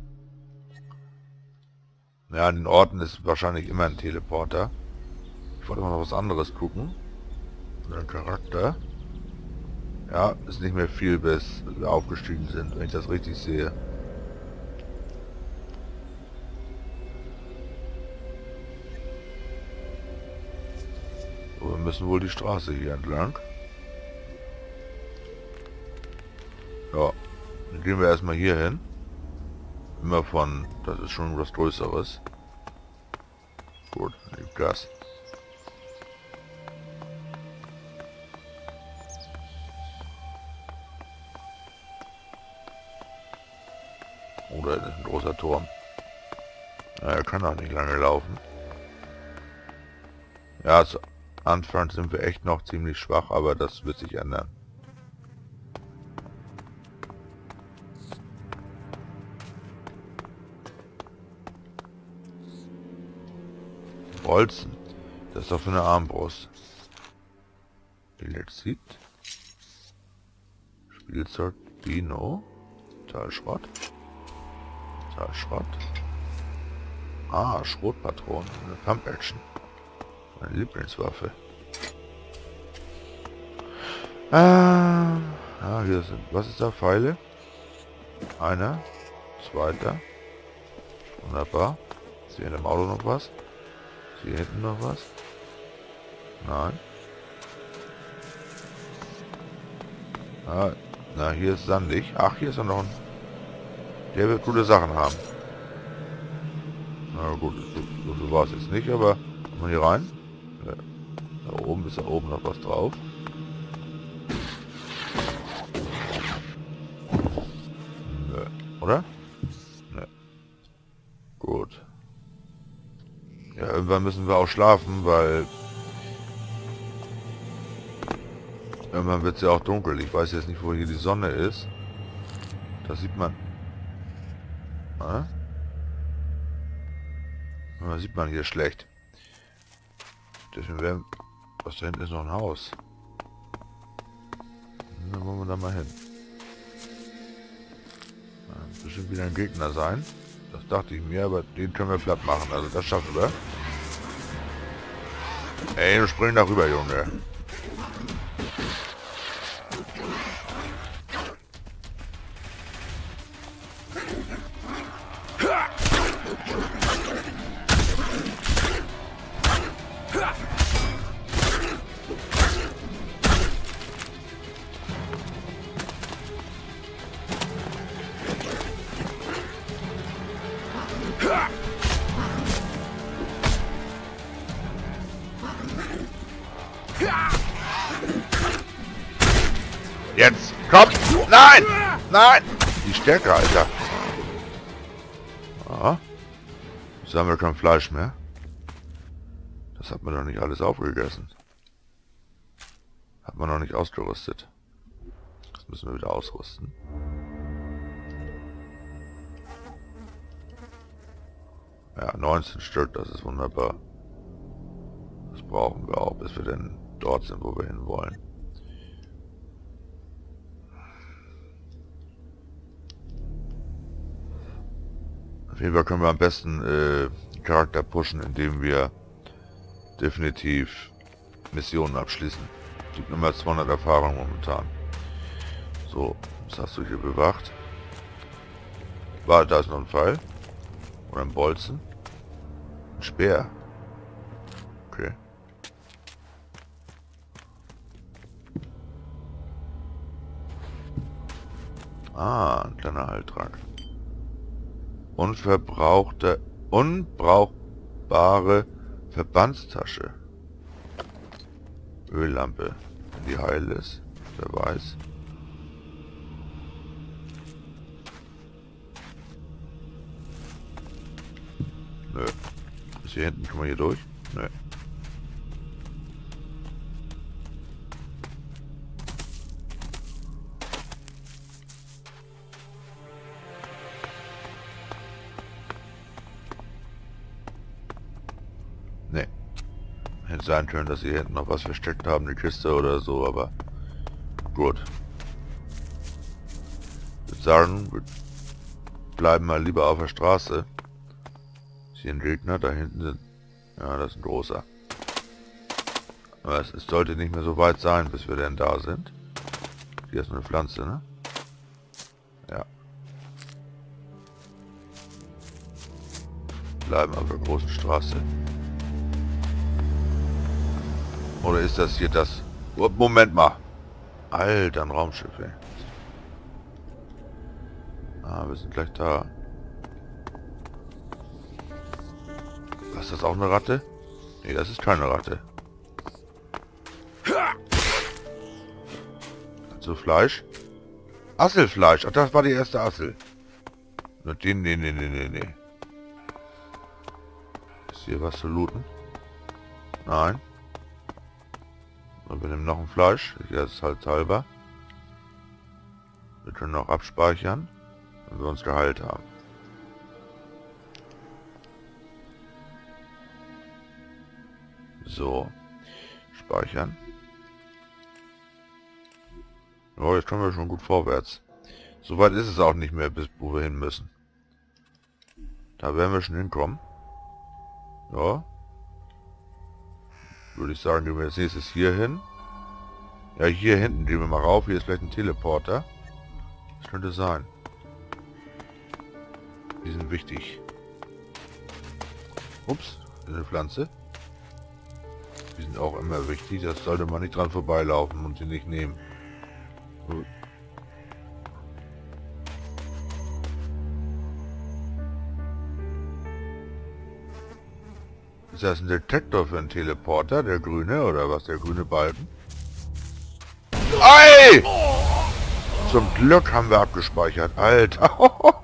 Ja, an den Orten ist wahrscheinlich immer ein Teleporter. Ich wollte mal noch was anderes gucken. Ein Charakter. Ja, ist nicht mehr viel, bis wir aufgestiegen sind, wenn ich das richtig sehe. So, wir müssen wohl die Straße hier entlang. Ja, dann gehen wir erstmal hier hin. Immer von, das ist schon was Größeres. Gut, gibt Gas. Oder ist ein großer Turm. Na, er kann auch nicht lange laufen. Ja, zu Anfang sind wir echt noch ziemlich schwach, aber das wird sich ändern. Bolzen. Das ist doch für eine Armbrust. Elexit. Spielzeug Dino. Teilschrott. Teilschrott. Ah, Schrotpatronen. Eine Pump-Action. Meine Lieblingswaffe. Ah, hier sind... Was ist da? Pfeile? Einer. Zweiter. Wunderbar. Ist hier in dem Auto noch was? Ist hier hinten noch was? Nein. Ah, na, hier ist sandig. Ach, hier ist noch ein... Der wird gute Sachen haben. Na gut, so war es jetzt nicht, aber... Kommen wir hier rein? Ja. Da oben ist da oben noch was drauf. Nö. Oder? Nö. Gut. Ja, irgendwann müssen wir auch schlafen, weil... Irgendwann wird es ja auch dunkel. Ich weiß jetzt nicht, wo hier die Sonne ist. Das sieht man... Da sieht man hier schlecht. Deswegen wäre... Was da hinten ist noch ein Haus. Dann wollen wir da mal hin. Das bestimmt wieder ein Gegner sein. Das dachte ich mir, aber den können wir platt machen. Also das schaffen wir. Ey, du spring da rüber, Junge. Jetzt! Komm! Nein! Nein! Die Stärke, Alter. Aha. Jetzt haben wir kein Fleisch mehr. Das hat man doch nicht alles aufgegessen. Hat man noch nicht ausgerüstet. Das müssen wir wieder ausrüsten. Ja, 19 Stück, das ist wunderbar. Das brauchen wir auch, bis wir denn dort sind, wo wir hin wollen. Auf jeden Fall können wir am besten Charakter pushen, indem wir definitiv Missionen abschließen. Gibt immer 200 Erfahrung momentan. So, was hast du hier bewacht? War, da ist noch ein Pfeil. Oder ein Bolzen. Ein Speer. Okay. Ah, ein kleiner Haltrag. Unbrauchbare Verbandstasche. Öllampe. Wenn die heil ist. Wer weiß. Nö. Ist hier hinten, können wir hier durch? Nö. Nee. Hätte sein können, dass sie hier hinten noch was versteckt haben, eine Kiste oder so, aber gut. Ich würde sagen, wir bleiben mal lieber auf der Straße. Ist hier ein Gegner, da hinten sind... Ja, das ist ein großer. Aber es sollte nicht mehr so weit sein, bis wir denn da sind. Hier ist eine Pflanze, ne? Ja. Bleiben auf der großen Straße. Oder ist das hier das... Oh, Moment mal. Alter, ein Raumschiff, ey. Ah, wir sind gleich da. Was, ist das auch eine Ratte? Nee, das ist keine Ratte. So, Fleisch. Asselfleisch. Ach, das war die erste Assel. Nur den, nee. Ist hier was zu looten? Nein. Und wir nehmen noch ein Fleisch. Ja, ist halt halber. Wir können noch abspeichern, wenn wir uns geheilt haben. So. Speichern. Oh, jetzt kommen wir schon gut vorwärts. Soweit ist es auch nicht mehr, bis wo wir hin müssen. Da werden wir schon hinkommen. Ja. Würde ich sagen, gehen wir als nächstes hier hin. Ja, hier hinten gehen wir mal rauf. Hier ist vielleicht ein Teleporter. Das könnte sein. Die sind wichtig. Ups, eine Pflanze. Die sind auch immer wichtig. Das sollte man nicht dran vorbeilaufen und sie nicht nehmen. Gut. Ist das ein Detektor für einen Teleporter, der grüne, oder was, der grüne Balken? Ei! Zum Glück haben wir abgespeichert, Alter.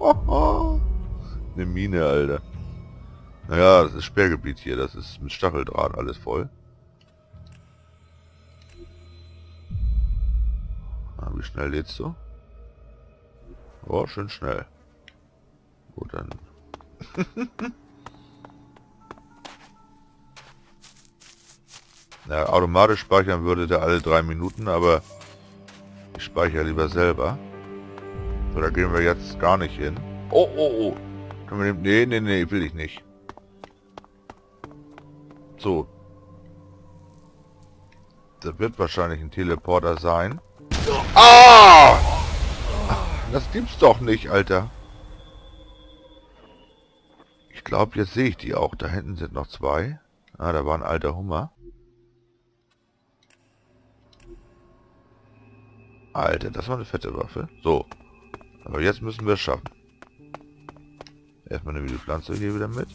Eine Mine, Alter. Naja, das ist Sperrgebiet hier, das ist mit Stacheldraht alles voll. Ah, wie schnell lädst du? Oh, schön schnell. Gut, dann... Ja, automatisch speichern würde der alle 3 Minuten, aber ich speichere lieber selber. So, da gehen wir jetzt gar nicht hin. Oh, oh, oh. Können wir den... Nee, will ich nicht. So. Das wird wahrscheinlich ein Teleporter sein. Ah! Das gibt's doch nicht, Alter. Ich glaube, jetzt sehe ich die auch. Da hinten sind noch 2. Ah, da war ein alter Hummer. Alter, das war eine fette Waffe. So. Aber jetzt müssen wir es schaffen. Erstmal nehmen wir die Pflanze hier wieder mit.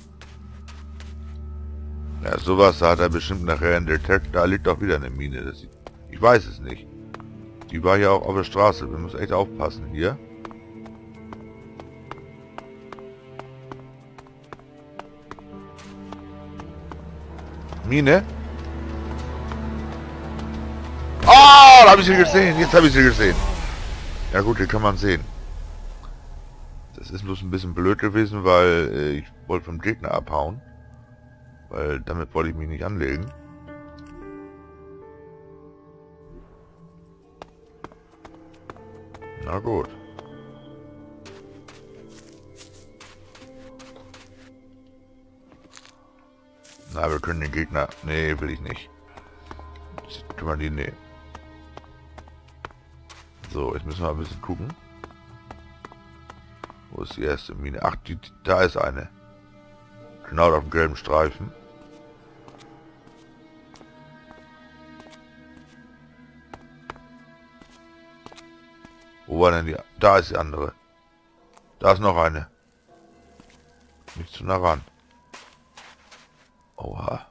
Ja, sowas hat er bestimmt nachher in der Detektor. Da liegt doch wieder eine Mine. Ich weiß es nicht. Die war ja auch auf der Straße. Wir müssen echt aufpassen hier. Mine? Ah, da habe ich sie gesehen. Jetzt habe ich sie gesehen. Ja gut, hier kann man sehen. Das ist bloß ein bisschen blöd gewesen, weil ich wollte vom Gegner abhauen. Weil damit wollte ich mich nicht anlegen. Na gut. Na, wir können den Gegner... Nee, will ich nicht. Jetzt können wir die... Nee. So, jetzt müssen wir ein bisschen gucken. Wo ist die erste Mine? Ach, da ist eine. Genau auf dem gelben Streifen. Wo war denn die? Da ist die andere. Da ist noch eine. Nicht zu nah ran. Oha.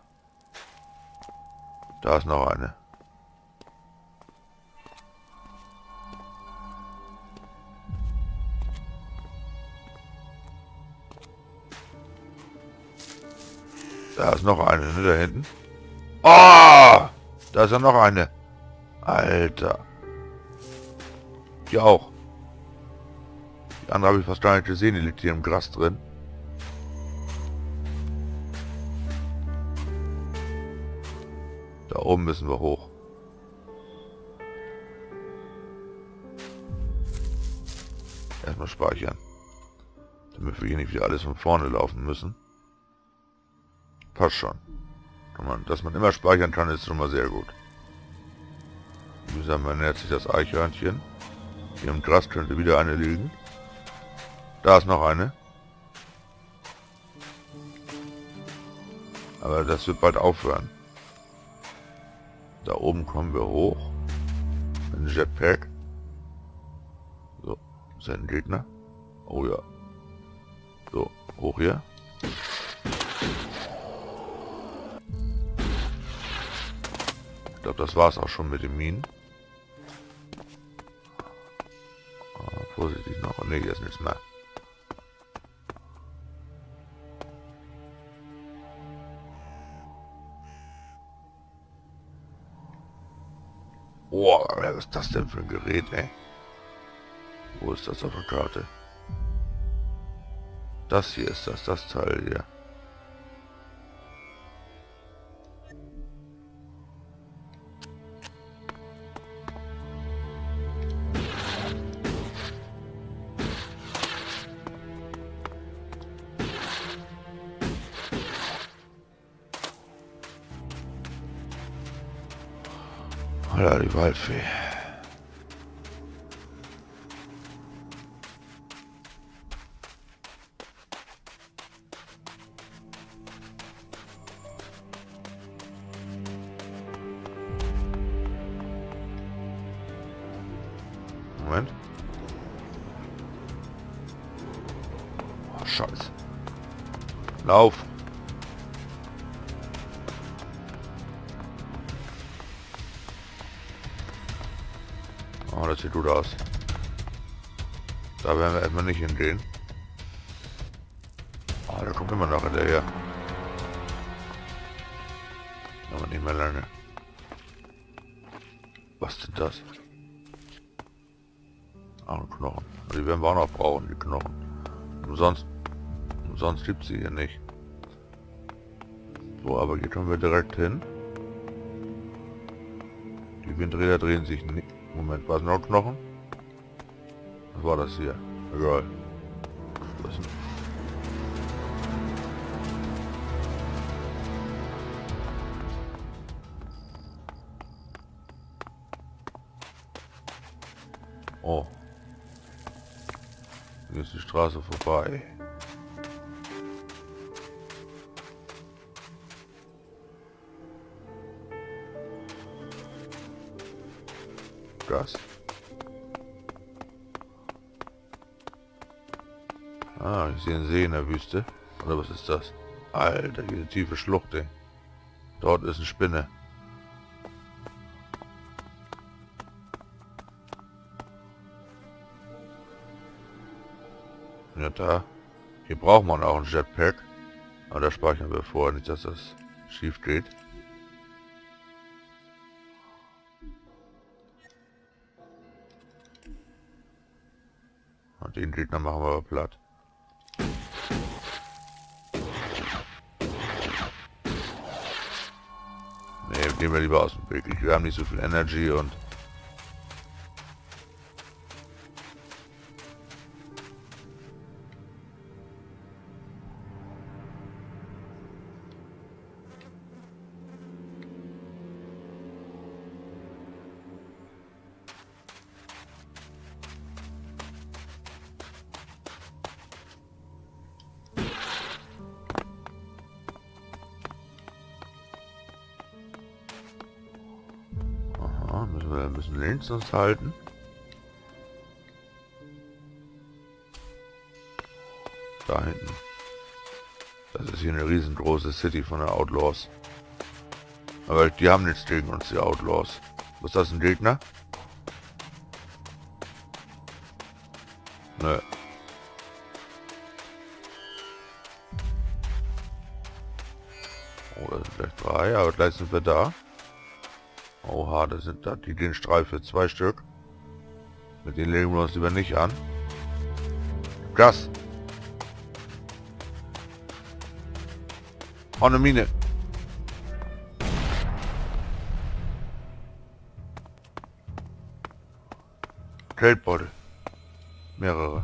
Da ist noch eine. Da ist noch eine, ne, da hinten. Ah! Da ist ja noch eine. Alter. Die auch. Die andere habe ich fast gar nicht gesehen, die liegt hier im Gras drin. Da oben müssen wir hoch. Erstmal speichern. Damit wir hier nicht wieder alles von vorne laufen müssen. Passt schon. Dass man immer speichern kann, ist schon mal sehr gut. Wie gesagt, man nähert sich das Eichhörnchen. Hier im Gras könnte wieder eine liegen. Da ist noch eine. Aber das wird bald aufhören. Da oben kommen wir hoch. Mit dem Jetpack. So, ist ein Gegner. Oh ja. So, hoch hier. Ich glaube, das war es auch schon mit den Minen. Vorsichtig noch. Ne, hier ist nichts mehr. Boah, was ist das denn für ein Gerät, ey? Wo ist das auf der Karte? Das hier ist das Teil hier. Ja, die Waldfee. Moment. Oh, Scheiße. Lauf. Oh, das sieht gut aus. Da werden wir erstmal nicht hingehen. Oh, da kommt immer noch hinterher. Aber nicht mehr lange. Was sind das? Ah, Knochen. Die werden wir auch noch brauchen, die Knochen. Umsonst gibt sie hier nicht. So, aber hier können wir direkt hin. Die Windräder drehen sich nicht. Moment, war es noch Knochen? Was war das hier? Egal. Was denn? Oh. Hier ist die Straße vorbei. Das. Ah, ich sehe einen See in der Wüste. Oder was ist das? Alter, diese tiefe Schlucht, ey. Dort ist eine Spinne. Ja, da. Hier braucht man auch ein Jetpack. Aber da speichern wir vor, nicht dass das schief geht. Und den Gegner machen wir aber platt. Ne, gehen wir lieber aus dem Weg. Wir haben nicht so viel Energy und... müssen wir links uns halten. Da hinten. Das ist hier eine riesengroße City von den Outlaws. Aber die haben nichts gegen uns, die Outlaws. Was ist das, ein Gegner? Nö. Oh, das sind gleich 3, aber gleich sind wir da. Oha, das sind da die Genstreife, 2 Stück. Mit denen legen wir uns lieber nicht an. Krass. Oh, eine Mine. Geldbeutel. Mehrere.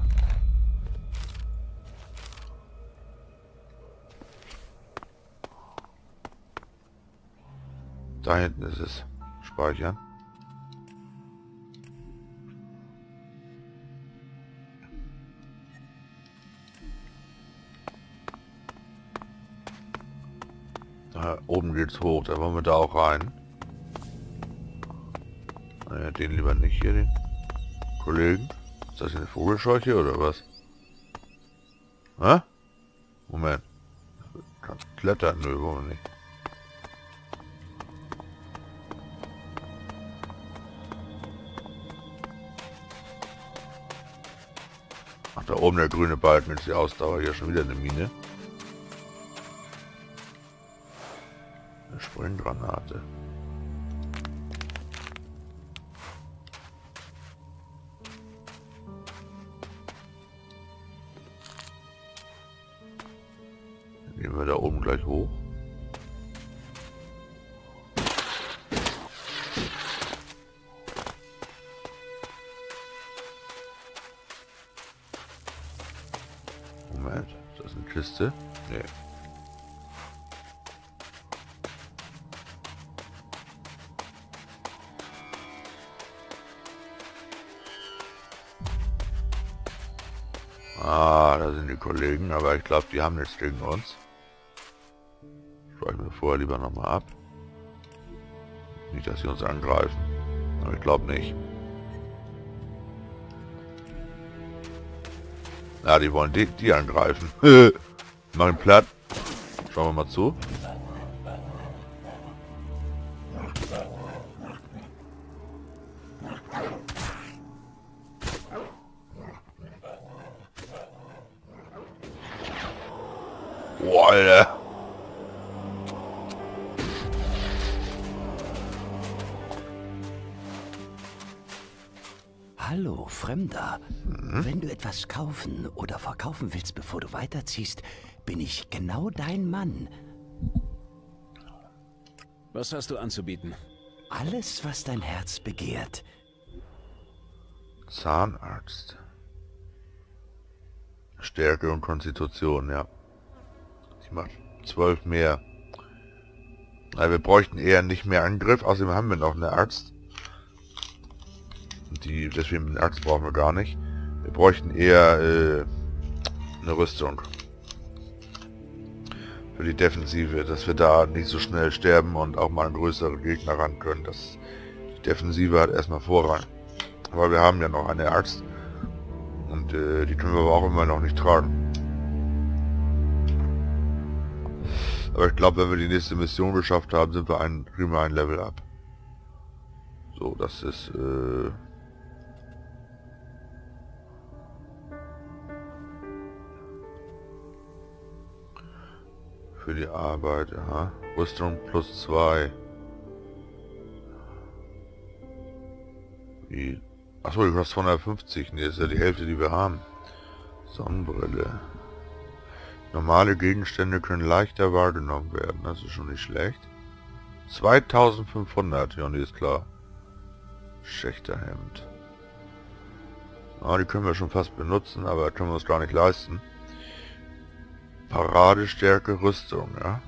Da hinten ist es. Speichern. Da oben geht's hoch, da wollen wir da auch rein. Naja, den lieber nicht hier, den Kollegen. Ist das hier eine Vogelscheuche oder was? Hä? Moment. Kann klettern? Nö, wollen wir nicht. Ach, da oben der grüne Balken ist die Ausdauer. Hier schon wieder eine Mine. Eine Springgranate. Dann gehen wir da oben gleich hoch. Moment, ist das eine Kiste? Nee. Ah, da sind die Kollegen, aber ich glaube, die haben nichts gegen uns. Schreibe ich mir vorher lieber nochmal ab. Nicht, dass sie uns angreifen. Aber ich glaube nicht. Ja, die wollen die angreifen. Machen platt. Schauen wir mal zu. Boah, Alter. Hallo, Fremder. Wenn du etwas kaufen oder verkaufen willst, bevor du weiterziehst, bin ich genau dein Mann. Was hast du anzubieten? Alles, was dein Herz begehrt. Zahnarzt. Stärke und Konstitution, ja. Ich mach 12 mehr. Also wir bräuchten eher nicht mehr Angriff, außerdem haben wir noch einen Arzt. Deswegen einen Arzt brauchen wir gar nicht. Wir bräuchten eher eine Rüstung. Für die Defensive, dass wir da nicht so schnell sterben und auch mal an größere Gegner ran können. Die Defensive hat erstmal Vorrang. Weil wir haben ja noch einen Arzt. Und die können wir aber auch immer noch nicht tragen. Aber ich glaube, wenn wir die nächste Mission geschafft haben, sind wir kriegen wir ein Level up. So, das ist für die Arbeit, ja. Rüstung plus 2. Wie? Achso, die kostet 250. Ne, ist ja die Hälfte, die wir haben. Sonnenbrille. Normale Gegenstände können leichter wahrgenommen werden. Das ist schon nicht schlecht. 2500. Ja, die ist klar. Schächterhemd. Ah, die können wir schon fast benutzen, aber können wir uns gar nicht leisten. Paradestärke Rüstung, ja.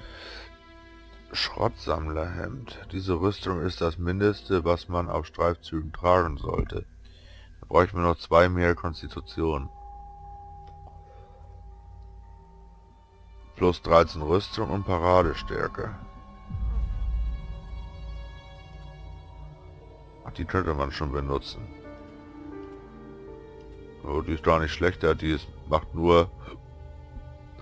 Schrottsammlerhemd. Diese Rüstung ist das Mindeste, was man auf Streifzügen tragen sollte. Da bräuchten wir noch 2 mehr Konstitution. Plus 13 Rüstung und Paradestärke. Ach, die könnte man schon benutzen. Oh, die ist gar nicht schlechter, macht nur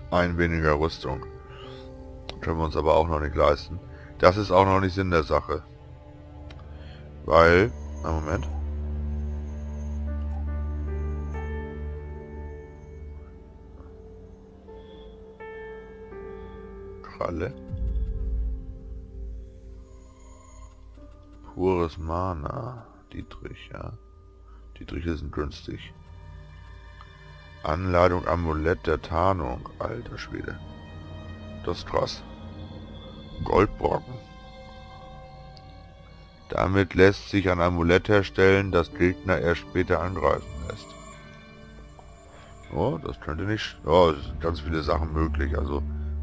ein weniger Rüstung. Können wir uns aber auch noch nicht leisten. Das ist auch noch nicht Sinn der Sache. Weil... Moment. Kralle. Pures Mana. Dietrich, ja. Dietriche sind günstig. Anleitung Amulett der Tarnung. Alter Schwede. Das ist krass. Goldbrocken. Damit lässt sich ein Amulett herstellen, das Gegner erst später angreifen lässt. Oh, das könnte nicht... Oh, es sind ganz viele Sachen möglich, also...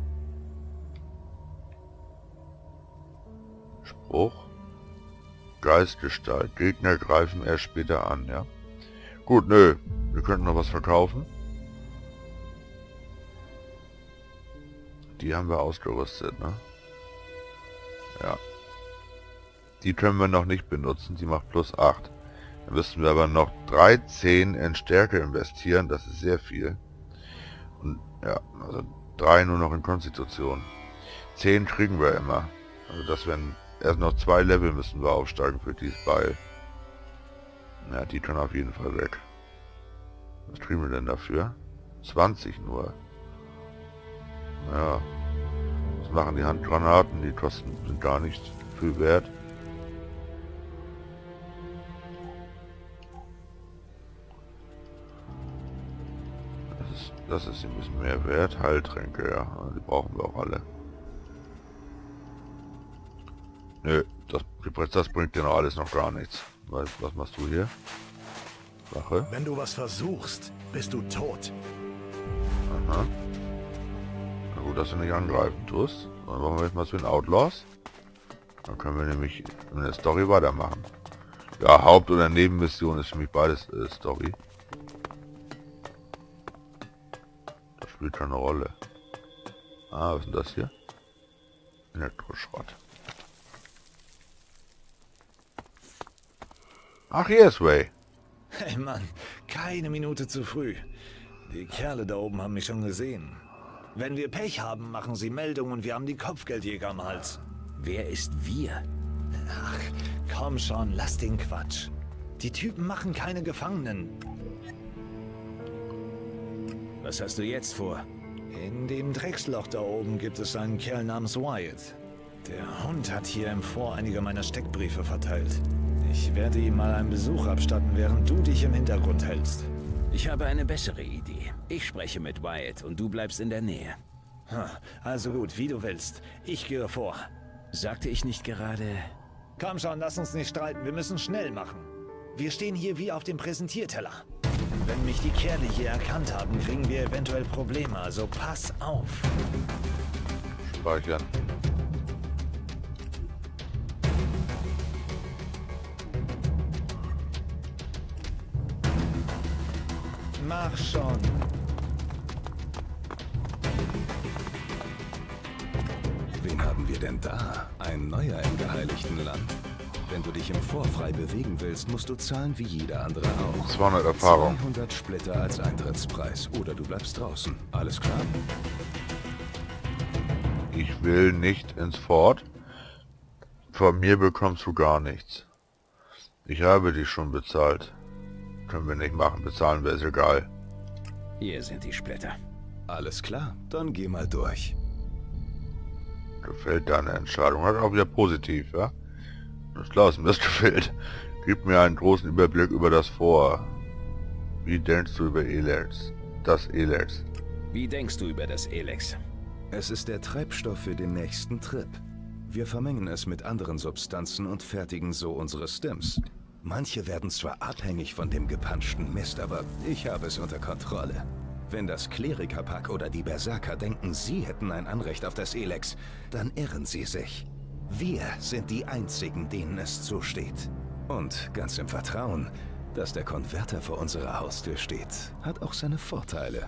Spruch. Geistgestalt. Gegner greifen erst später an, ja. Gut, nö. Wir könnten noch was verkaufen. Die haben wir ausgerüstet, ne? Ja. Die können wir noch nicht benutzen. Die macht plus 8. Dann müssten wir aber noch 13 in Stärke investieren. Das ist sehr viel. Und ja, also 3 nur noch in Konstitution. 10 kriegen wir immer. Also das wären erst noch 2 Level müssen wir aufsteigen für dieses Beil. Ja, die können auf jeden Fall weg. Was kriegen wir denn dafür? 20 nur. Ja. Was machen die Handgranaten? Die kosten sind gar nicht viel wert. Das ist ein bisschen mehr wert. Heiltränke, ja. Die brauchen wir auch alle. Nö, das bringt dir noch alles noch gar nichts. Was machst du hier? Wache? Wenn du was versuchst, bist du tot. Aha. Na gut, dass du nicht angreifen tust. Dann machen wir jetzt mal zu den Outlaws. Dann können wir nämlich in der Story weitermachen. Ja, Haupt- oder Nebenmission ist für mich beides Story. Das spielt keine Rolle. Ah, was ist denn das hier? Elektroschrott. Ach, hier ist Ray. Hey Mann, keine Minute zu früh. Die Kerle da oben haben mich schon gesehen. Wenn wir Pech haben, machen sie Meldung und wir haben die Kopfgeldjäger am Hals. Wer ist wir? Ach, komm schon, lass den Quatsch. Die Typen machen keine Gefangenen. Was hast du jetzt vor? In dem Drecksloch da oben gibt es einen Kerl namens Wyatt. Der Hund hat hier im Vor einige meiner Steckbriefe verteilt. Ich werde ihm mal einen Besuch abstatten, während du dich im Hintergrund hältst. Ich habe eine bessere Idee. Ich spreche mit Wyatt und du bleibst in der Nähe. Also gut, wie du willst. Ich gehe vor. Sagte ich nicht gerade... Komm schon, lass uns nicht streiten. Wir müssen schnell machen. Wir stehen hier wie auf dem Präsentierteller. Wenn mich die Kerle hier erkannt haben, kriegen wir eventuell Probleme. Also pass auf. Speichern. Mach schon. Wen haben wir denn da? Ein Neuer im geheiligten Land. Wenn du dich im Vor frei bewegen willst, musst du zahlen wie jeder andere auch. 200 Erfahrung. 200 Splitter als Eintrittspreis. Oder du bleibst draußen. Alles klar? Ich will nicht ins Fort. Von mir bekommst du gar nichts. Ich habe dich schon bezahlt. Können wir nicht machen. Bezahlen wir, ist egal. Hier sind die Splitter. Alles klar, dann geh mal durch. Gefällt deine Entscheidung. Hat auch wieder positiv, ja? Das ist klar, dass mir das gefällt. Gib mir einen großen Überblick über das Vor. Wie denkst du über Elex? Das Elex. Wie denkst du über das Elex? Es ist der Treibstoff für den nächsten Trip. Wir vermengen es mit anderen Substanzen und fertigen so unsere Stims. Manche werden zwar abhängig von dem gepanschten Mist, aber ich habe es unter Kontrolle. Wenn das Klerikerpack oder die Berserker denken, sie hätten ein Anrecht auf das Elex, dann irren sie sich. Wir sind die Einzigen, denen es zusteht. Und ganz im Vertrauen, dass der Konverter vor unserer Haustür steht, hat auch seine Vorteile.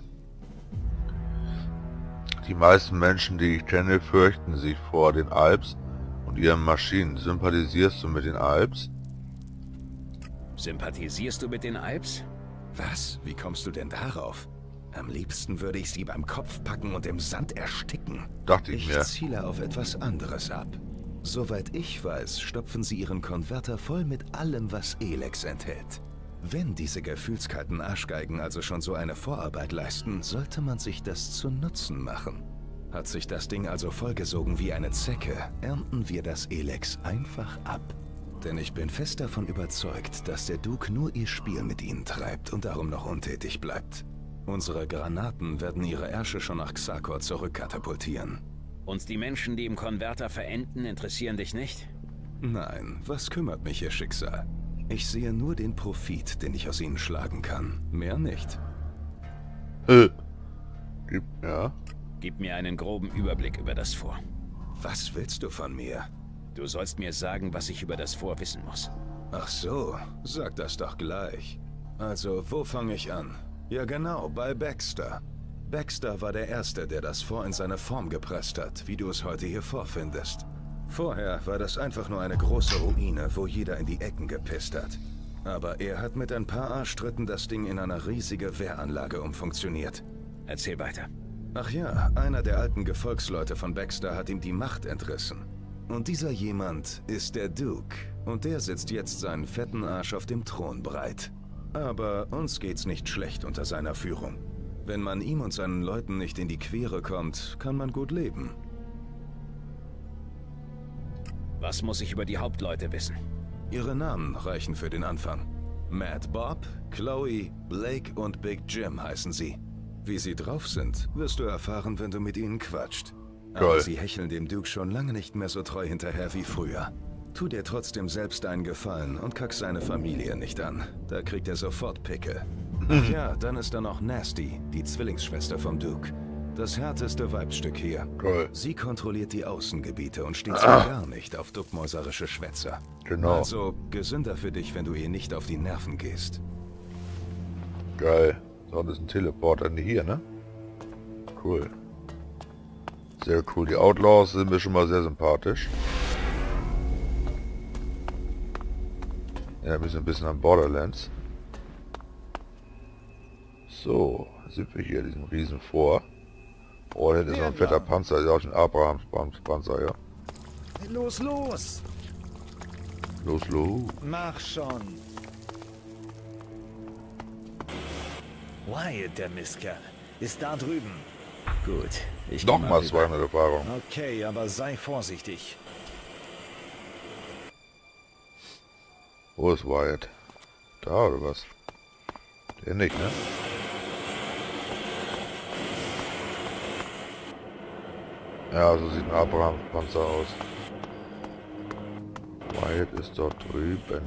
Die meisten Menschen, die ich kenne, fürchten sich vor den Alps und ihren Maschinen. Sympathisierst du mit den Alps? Sympathisierst du mit den Alps? Was? Wie kommst du denn darauf? Am liebsten würde ich sie beim Kopf packen und im Sand ersticken. Dachte ich mir. Ich ziele auf etwas anderes ab. Soweit ich weiß, stopfen sie ihren Konverter voll mit allem, was Elex enthält. Wenn diese gefühlskalten Arschgeigen also schon so eine Vorarbeit leisten, sollte man sich das zu Nutzen machen. Hat sich das Ding also vollgesogen wie eine Zecke, ernten wir das Elex einfach ab. Denn ich bin fest davon überzeugt, dass der Duke nur ihr Spiel mit ihnen treibt und darum noch untätig bleibt. Unsere Granaten werden ihre Ärsche schon nach Xakor zurückkatapultieren. Und die Menschen, die im Konverter verenden, interessieren dich nicht? Nein, was kümmert mich ihr Schicksal? Ich sehe nur den Profit, den ich aus ihnen schlagen kann. Mehr nicht. Ja. Gib mir einen groben Überblick über das Fort. Was willst du von mir? Du sollst mir sagen, was ich über das Fort wissen muss. Ach so, sag das doch gleich. Also, wo fange ich an? Ja genau, bei Baxter. Baxter war der Erste, der das Fort in seine Form gepresst hat, wie du es heute hier vorfindest. Vorher war das einfach nur eine große Ruine, wo jeder in die Ecken gepisst hat. Aber er hat mit ein paar Arschtritten das Ding in eine riesige Wehranlage umfunktioniert. Erzähl weiter. Ach ja, einer der alten Gefolgsleute von Baxter hat ihm die Macht entrissen. Und dieser jemand ist der Duke. Und der sitzt jetzt seinen fetten Arsch auf dem Thron breit. Aber uns geht's nicht schlecht unter seiner Führung. Wenn man ihm und seinen Leuten nicht in die Quere kommt, kann man gut leben. Was muss ich über die Hauptleute wissen? Ihre Namen reichen für den Anfang. Mad Bob, Chloe, Blake und Big Jim heißen sie. Wie sie drauf sind, wirst du erfahren, wenn du mit ihnen quatscht. Aber sie hecheln dem Duke schon lange nicht mehr so treu hinterher wie früher. Tu dir trotzdem selbst einen Gefallen und kack seine Familie nicht an. Da kriegt er sofort Pickel. Ach ja, dann ist da noch Nasty, die Zwillingsschwester vom Duke. Das härteste Weibstück hier. Sie kontrolliert die Außengebiete und steht so gar nicht auf duckmäuserische Schwätzer. Genau. Also gesünder für dich, wenn du ihr nicht auf die Nerven gehst. Geil. So, das ist ein Teleporter hier, ne? Cool. Sehr cool. Die Outlaws sind mir schon mal sehr sympathisch. Ja, wir sind ein bisschen am Borderlands. So, sind wir hier diesem riesen Fort. Oh, da ist noch ein fetter Panzer, ja, auch ein Abrahams-Panzer, ja. Los, los! Los, los! Mach schon! Wyatt, der Mistkerl, ist da drüben. Gut, ich Nochmal 200 Erfahrung. Okay, aber sei vorsichtig. Wo ist Wyatt? Da oder was? Der nicht, ne? Ja, so sieht ein Abraham-Panzer aus. Wyatt ist dort drüben.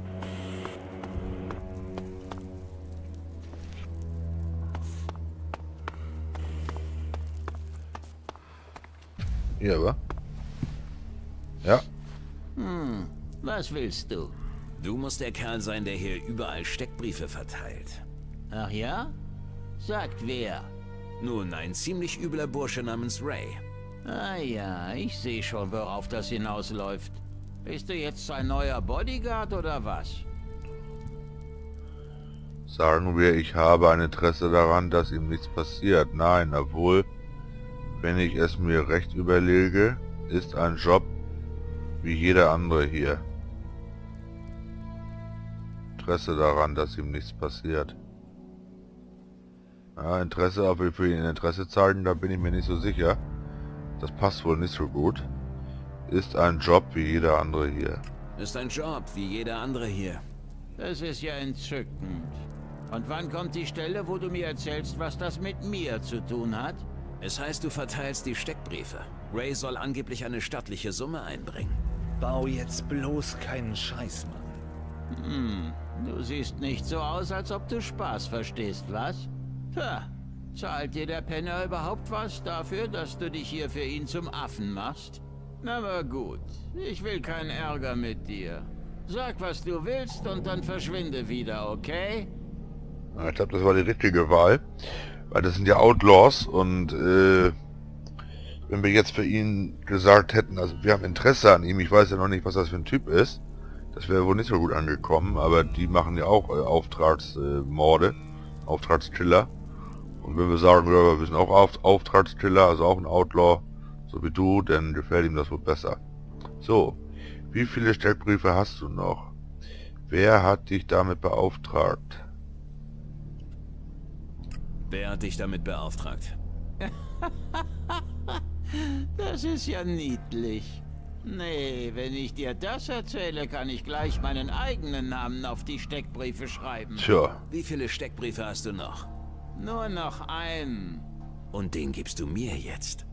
Hier, wa? Ja. Was willst du? Du musst der Kerl sein, der hier überall Steckbriefe verteilt. Ach ja? Sagt wer? Nun, ein ziemlich übler Bursche namens Ray. Ah ja, ich sehe schon, worauf das hinausläuft. Bist du jetzt sein neuer Bodyguard oder was? Sagen wir, ich habe ein Interesse daran, dass ihm nichts passiert. Nein, obwohl, wenn ich es mir recht überlege, ist ein Job wie jeder andere hier. Interesse daran, dass ihm nichts passiert. Ja, Interesse, ob wir für ihn Interesse zeigen, da bin ich mir nicht so sicher. Das passt wohl nicht so gut. Ist ein Job wie jeder andere hier. Ist ein Job wie jeder andere hier. Das ist ja entzückend. Und wann kommt die Stelle, wo du mir erzählst, was das mit mir zu tun hat? Es heißt, du verteilst die Steckbriefe. Ray soll angeblich eine stattliche Summe einbringen. Bau jetzt bloß keinen Scheiß, Mann. Du siehst nicht so aus, als ob du Spaß verstehst, was? Tja, zahlt dir der Penner überhaupt was dafür, dass du dich hier für ihn zum Affen machst? Aber gut, ich will keinen Ärger mit dir. Sag, was du willst und dann verschwinde wieder, okay? Ja, ich glaube, das war die richtige Wahl. Weil das sind ja Outlaws und wenn wir jetzt für ihn gesagt hätten, also wir haben Interesse an ihm, ich weiß ja noch nicht, was das für ein Typ ist, das wäre wohl nicht so gut angekommen, aber die machen ja auch Auftragsmorde, Auftragskiller Und wenn wir sagen, ja, wir sind auch Auftragskiller, also auch ein Outlaw, so wie du, dann gefällt ihm das wohl besser. So, wie viele Steckbriefe hast du noch? Wer hat dich damit beauftragt? Wer hat dich damit beauftragt? Das ist ja niedlich. Nee, wenn ich dir das erzähle, kann ich gleich meinen eigenen Namen auf die Steckbriefe schreiben. Tja. Wie viele Steckbriefe hast du noch? Nur noch einen. Und den gibst du mir jetzt?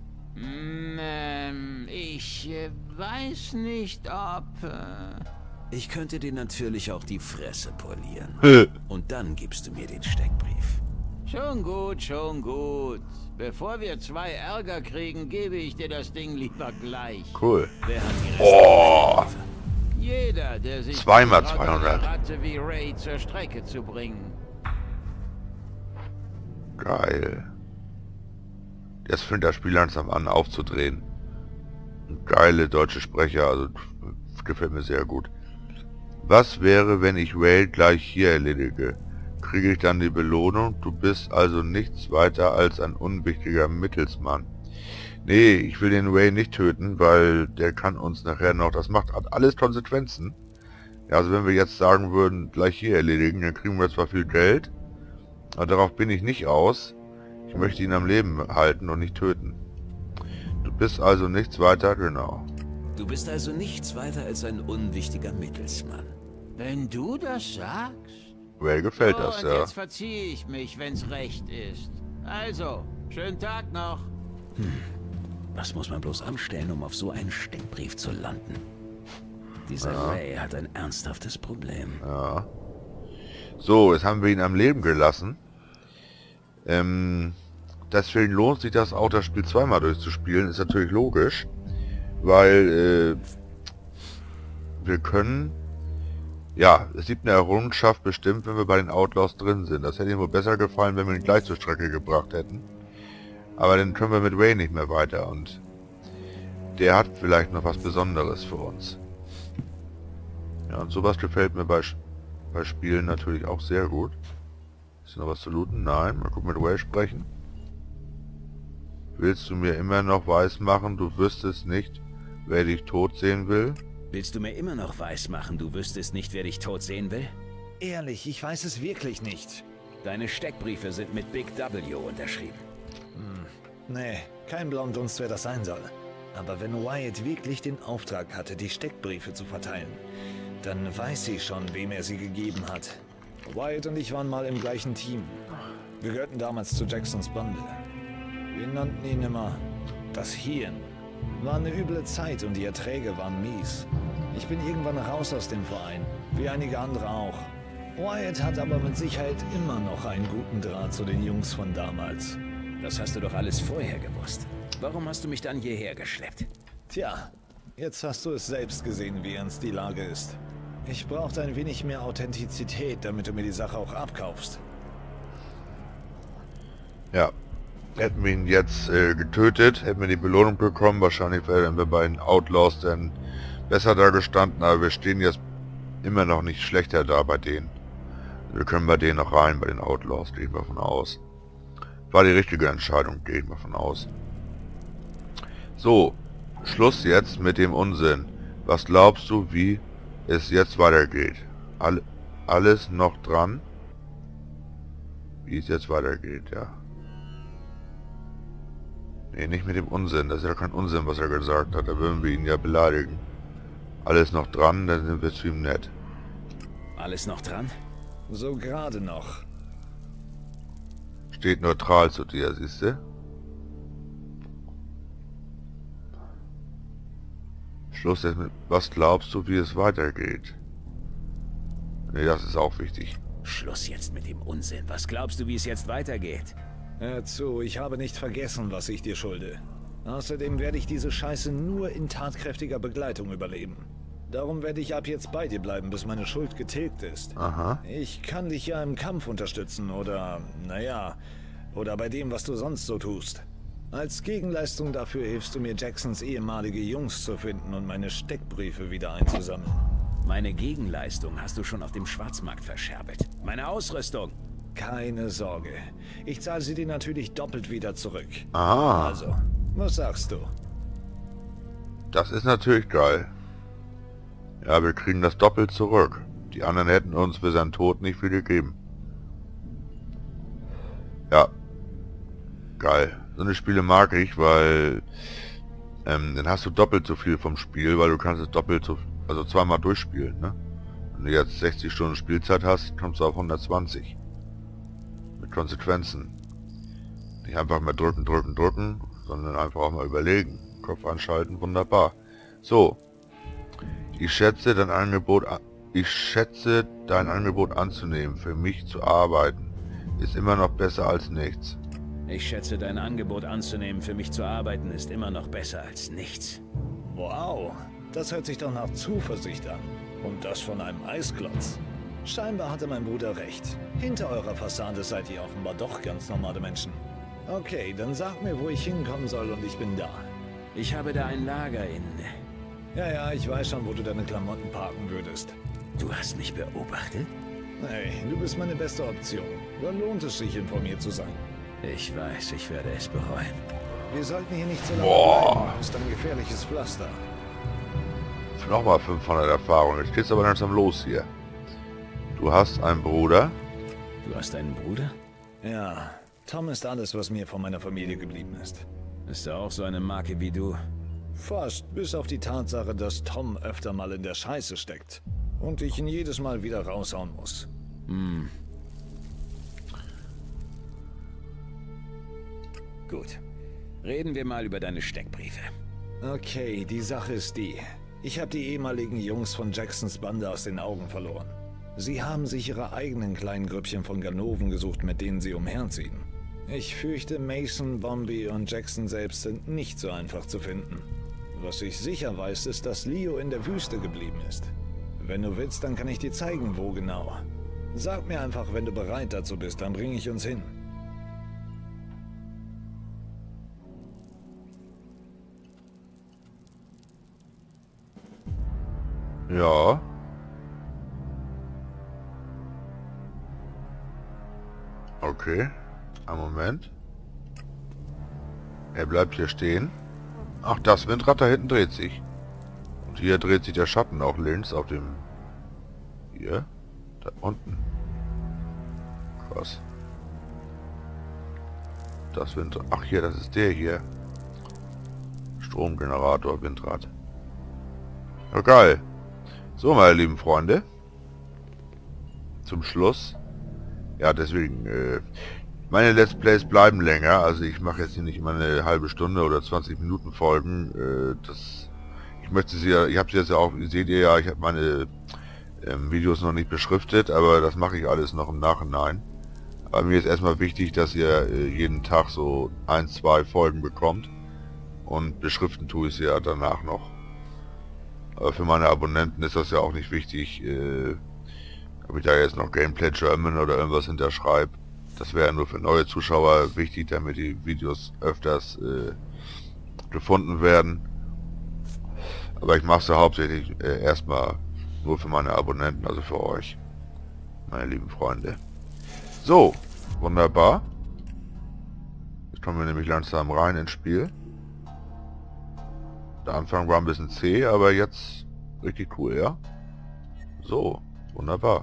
Ich weiß nicht, ob... Ich könnte dir natürlich auch die Fresse polieren. Und dann gibst du mir den Steckbrief. Schon gut, schon gut. Bevor wir 2 Ärger kriegen, gebe ich dir das Ding lieber gleich. Cool. Wer hat die Oh! Jeder, der sich... Zweimal 200. Ratte wie Ray zur Strecke zu bringen. Geil. Jetzt fängt das Spiel langsam an aufzudrehen. Geile deutsche Sprecher, also gefällt mir sehr gut. Was wäre, wenn ich Ray gleich hier erledige? Kriege ich dann die Belohnung? Du bist also nichts weiter als ein unwichtiger Mittelsmann. Nee, ich will den Ray nicht töten, weil der kann uns nachher noch... Das hat alles Konsequenzen. Ja, also wenn wir jetzt sagen würden, gleich hier erledigen, dann kriegen wir zwar viel Geld, aber darauf bin ich nicht aus. Ich möchte ihn am Leben halten und nicht töten. Du bist also nichts weiter, genau. Du bist also nichts weiter als ein unwichtiger Mittelsmann. Wenn du das sagst... Ray gefällt das, und ja. Jetzt verziehe ich mich, wenn's recht ist. Also, schönen Tag noch. Was muss man bloß anstellen, um auf so einen Steckbrief zu landen? Dieser Ray hat ein ernsthaftes Problem. Ja. So, jetzt haben wir ihn am Leben gelassen. Deswegen lohnt sich das auch, das Spiel zweimal durchzuspielen. Ist natürlich logisch. Weil, wir können... Ja, es gibt eine Errungenschaft bestimmt, wenn wir bei den Outlaws drin sind. Das hätte ihm wohl besser gefallen, wenn wir ihn gleich zur Strecke gebracht hätten. Aber dann können wir mit Ray nicht mehr weiter und der hat vielleicht noch was Besonderes für uns. Ja, und sowas gefällt mir bei Spielen natürlich auch sehr gut. Ist noch was zu looten? Nein, mal gucken, mit Ray sprechen. Willst du mir immer noch weismachen, du wüsstest nicht, wer dich tot sehen will? Willst du mir immer noch weismachen, du wüsstest nicht, wer dich tot sehen will? Ehrlich, ich weiß es wirklich nicht. Deine Steckbriefe sind mit Big W unterschrieben. Nee, kein blauen Dunst, wer das sein soll. Aber wenn Wyatt wirklich den Auftrag hatte, die Steckbriefe zu verteilen, dann weiß sie schon, wem er sie gegeben hat. Wyatt und ich waren mal im gleichen Team. Wir gehörten damals zu Jacksons Bande. Wir nannten ihn immer das Hirn. War eine üble Zeit und die Erträge waren mies. Ich bin irgendwann raus aus dem Verein, wie einige andere auch. Wyatt hat aber mit Sicherheit immer noch einen guten Draht zu den Jungs von damals. Das hast du doch alles vorher gewusst. Warum hast du mich dann hierher geschleppt? Tja, jetzt hast du es selbst gesehen, wie ernst die Lage ist. Ich brauchte ein wenig mehr Authentizität, damit du mir die Sache auch abkaufst. Ja. Hätten wir ihn jetzt getötet, hätten wir die Belohnung bekommen. Wahrscheinlich wären wir bei den Outlaws dann besser da gestanden, aber wir stehen jetzt immer noch nicht schlechter da bei denen. Wir können bei denen noch rein, bei den Outlaws, gehen wir von aus. War die richtige Entscheidung, gehen wir von aus. So, Schluss jetzt mit dem Unsinn. Was glaubst du, wie es jetzt weitergeht? Alles noch dran? Wie es jetzt weitergeht, ja. Nee, nicht mit dem Unsinn. Das ist ja kein Unsinn, was er gesagt hat. Da würden wir ihn ja beleidigen. Alles noch dran, dann sind wir zu ihm nett. Alles noch dran? So gerade noch. Steht neutral zu dir, siehst du? Schluss jetzt mit... Was glaubst du, wie es weitergeht? Nee, das ist auch wichtig. Schluss jetzt mit dem Unsinn. Was glaubst du, wie es jetzt weitergeht? Hör zu, ich habe nicht vergessen, was ich dir schulde. Außerdem werde ich diese Scheiße nur in tatkräftiger Begleitung überleben. Darum werde ich ab jetzt bei dir bleiben, bis meine Schuld getilgt ist. Aha. Ich kann dich ja im Kampf unterstützen oder, naja, oder bei dem, was du sonst so tust. Als Gegenleistung dafür hilfst du mir, Jacksons ehemalige Jungs zu finden und meine Steckbriefe wieder einzusammeln. Meine Gegenleistung hast du schon auf dem Schwarzmarkt verscherbelt. Meine Ausrüstung. Keine Sorge. Ich zahle sie dir natürlich doppelt wieder zurück. Aha. Also, was sagst du? Das ist natürlich geil. Ja, wir kriegen das doppelt zurück. Die anderen hätten uns für seinen Tod nicht viel gegeben. Ja. Geil. So eine Spiele mag ich, weil dann hast du doppelt so viel vom Spiel, weil du kannst es doppelt so, also zweimal durchspielen, ne? Wenn du jetzt 60 Stunden Spielzeit hast, kommst du auf 120. Mit Konsequenzen. Nicht einfach mal drücken, sondern einfach auch mal überlegen. Kopf anschalten, wunderbar. So. Ich schätze dein Angebot anzunehmen, für mich zu arbeiten. Ist immer noch besser als nichts. Ich schätze, dein Angebot anzunehmen, für mich zu arbeiten, ist immer noch besser als nichts. Wow, das hört sich doch nach Zuversicht an. Und das von einem Eisklotz. Scheinbar hatte mein Bruder recht. Hinter eurer Fassade seid ihr offenbar doch ganz normale Menschen. Okay, dann sag mir, wo ich hinkommen soll und ich bin da. Ich habe da ein Lager in... Ja, ich weiß schon, wo du deine Klamotten parken würdest. Du hast mich beobachtet? Hey, du bist meine beste Option. Dann lohnt es sich, informiert zu sein. Ich weiß, ich werde es bereuen. Wir sollten hier nicht so lange bleiben. Das ist ein gefährliches Pflaster. Nochmal 500 Erfahrung. Jetzt geht's aber langsam los hier. Du hast einen Bruder? Du hast einen Bruder? Ja, Tom ist alles, was mir von meiner Familie geblieben ist. Ist er auch so eine Marke wie du? Fast, bis auf die Tatsache, dass Tom öfter mal in der Scheiße steckt. Und ich ihn jedes Mal wieder raushauen muss. Gut. Reden wir mal über deine Steckbriefe. Okay, die Sache ist die. Ich habe die ehemaligen Jungs von Jacksons Bande aus den Augen verloren. Sie haben sich ihre eigenen kleinen Grüppchen von Ganoven gesucht, mit denen sie umherziehen. Ich fürchte, Mason, Bombi und Jackson selbst sind nicht so einfach zu finden. Was ich sicher weiß, ist, dass Leo in der Wüste geblieben ist. Wenn du willst, dann kann ich dir zeigen, wo genau. Sag mir einfach, wenn du bereit dazu bist, dann bringe ich uns hin. Ja. Okay. Einen Moment. Er bleibt hier stehen. Ach, das Windrad da hinten dreht sich. Und hier dreht sich der Schatten auch links auf dem... Hier. Da unten. Krass. Das Windrad... Ach hier, das ist der hier. Stromgenerator, Windrad. Ja, geil. So, meine lieben Freunde. Zum Schluss. Ja, deswegen, meine Let's Plays bleiben länger. Also ich mache jetzt hier nicht immer eine halbe Stunde oder 20 Minuten Folgen. Ich möchte sie ja, ich habe sie jetzt ja auch, seht ihr ja, ich habe meine Videos noch nicht beschriftet, aber das mache ich alles noch im Nachhinein. Aber mir ist erstmal wichtig, dass ihr jeden Tag so 1, 2 Folgen bekommt. Und beschriften tue ich sie ja danach noch. Aber für meine Abonnenten ist das ja auch nicht wichtig, ob ich da jetzt noch Gameplay German oder irgendwas hinterschreibe. Das wäre nur für neue Zuschauer wichtig, damit die Videos öfters gefunden werden. Aber ich mache es ja hauptsächlich erstmal nur für meine Abonnenten, also für euch, meine lieben Freunde. So, wunderbar. Jetzt kommen wir nämlich langsam rein ins Spiel. Der Anfang war ein bisschen zäh, aber jetzt richtig cool, ja? So, wunderbar.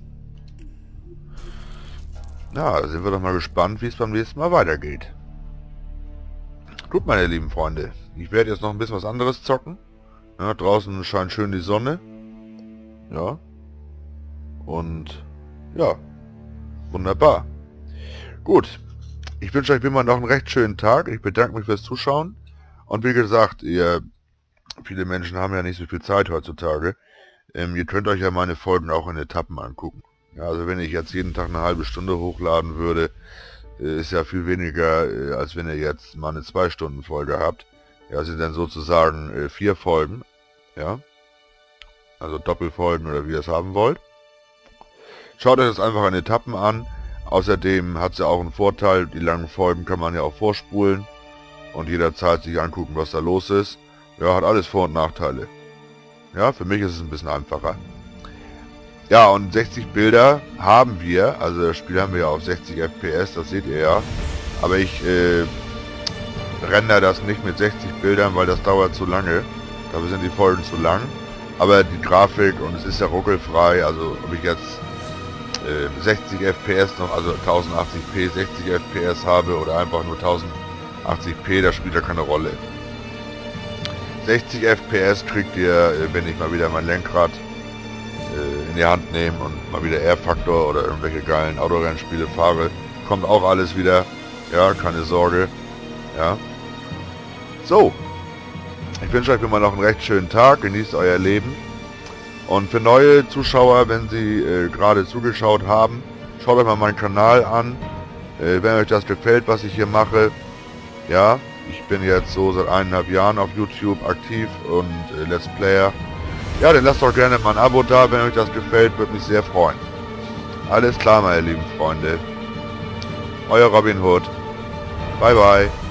Ja, da sind wir doch mal gespannt, wie es beim nächsten Mal weitergeht. Gut, meine lieben Freunde, ich werde jetzt noch ein bisschen was anderes zocken. Ja, draußen scheint schön die Sonne. Ja. Und ja, wunderbar. Gut, ich wünsche euch wie immer noch einen recht schönen Tag. Ich bedanke mich fürs Zuschauen. Und wie gesagt, viele Menschen haben ja nicht so viel Zeit heutzutage. Ihr könnt euch ja meine Folgen auch in Etappen angucken. Ja, also wenn ich jetzt jeden Tag eine halbe Stunde hochladen würde, ist ja viel weniger, als wenn ihr jetzt mal eine 2-Stunden-Folge habt. Ja, sind dann sozusagen 4 Folgen. Ja, also Doppelfolgen oder wie ihr es haben wollt. Schaut euch das einfach in Etappen an. Außerdem hat es ja auch einen Vorteil, die langen Folgen kann man ja auch vorspulen und jederzeit sich angucken, was da los ist. Ja, hat alles Vor- und Nachteile. Ja, für mich ist es ein bisschen einfacher. Ja, und 60 Bilder haben wir, also das Spiel haben wir ja auf 60 FPS, das seht ihr ja. Aber ich render das nicht mit 60 Bildern, weil das dauert zu lange. Dafür sind die Folgen zu lang. Aber die Grafik, und es ist ja ruckelfrei, also ob ich jetzt 60 FPS noch, also 1080p 60 FPS habe oder einfach nur 1080p, das spielt ja keine Rolle. 60 FPS kriegt ihr, wenn ich mal wieder mein Lenkrad in die Hand nehme und mal wieder R-Faktor oder irgendwelche geilen Autorennspiele fahre. Kommt auch alles wieder, ja, keine Sorge, ja. So, ich wünsche euch immer noch einen recht schönen Tag, genießt euer Leben. Und für neue Zuschauer, wenn sie gerade zugeschaut haben, schaut euch mal meinen Kanal an. Wenn euch das gefällt, was ich hier mache, ja, ich bin jetzt so seit 1,5 Jahren auf YouTube aktiv und Let's Player. Ja, dann lasst doch gerne mal ein Abo da, wenn euch das gefällt, würde mich sehr freuen. Alles klar, meine lieben Freunde. Euer Robin Hood. Bye bye.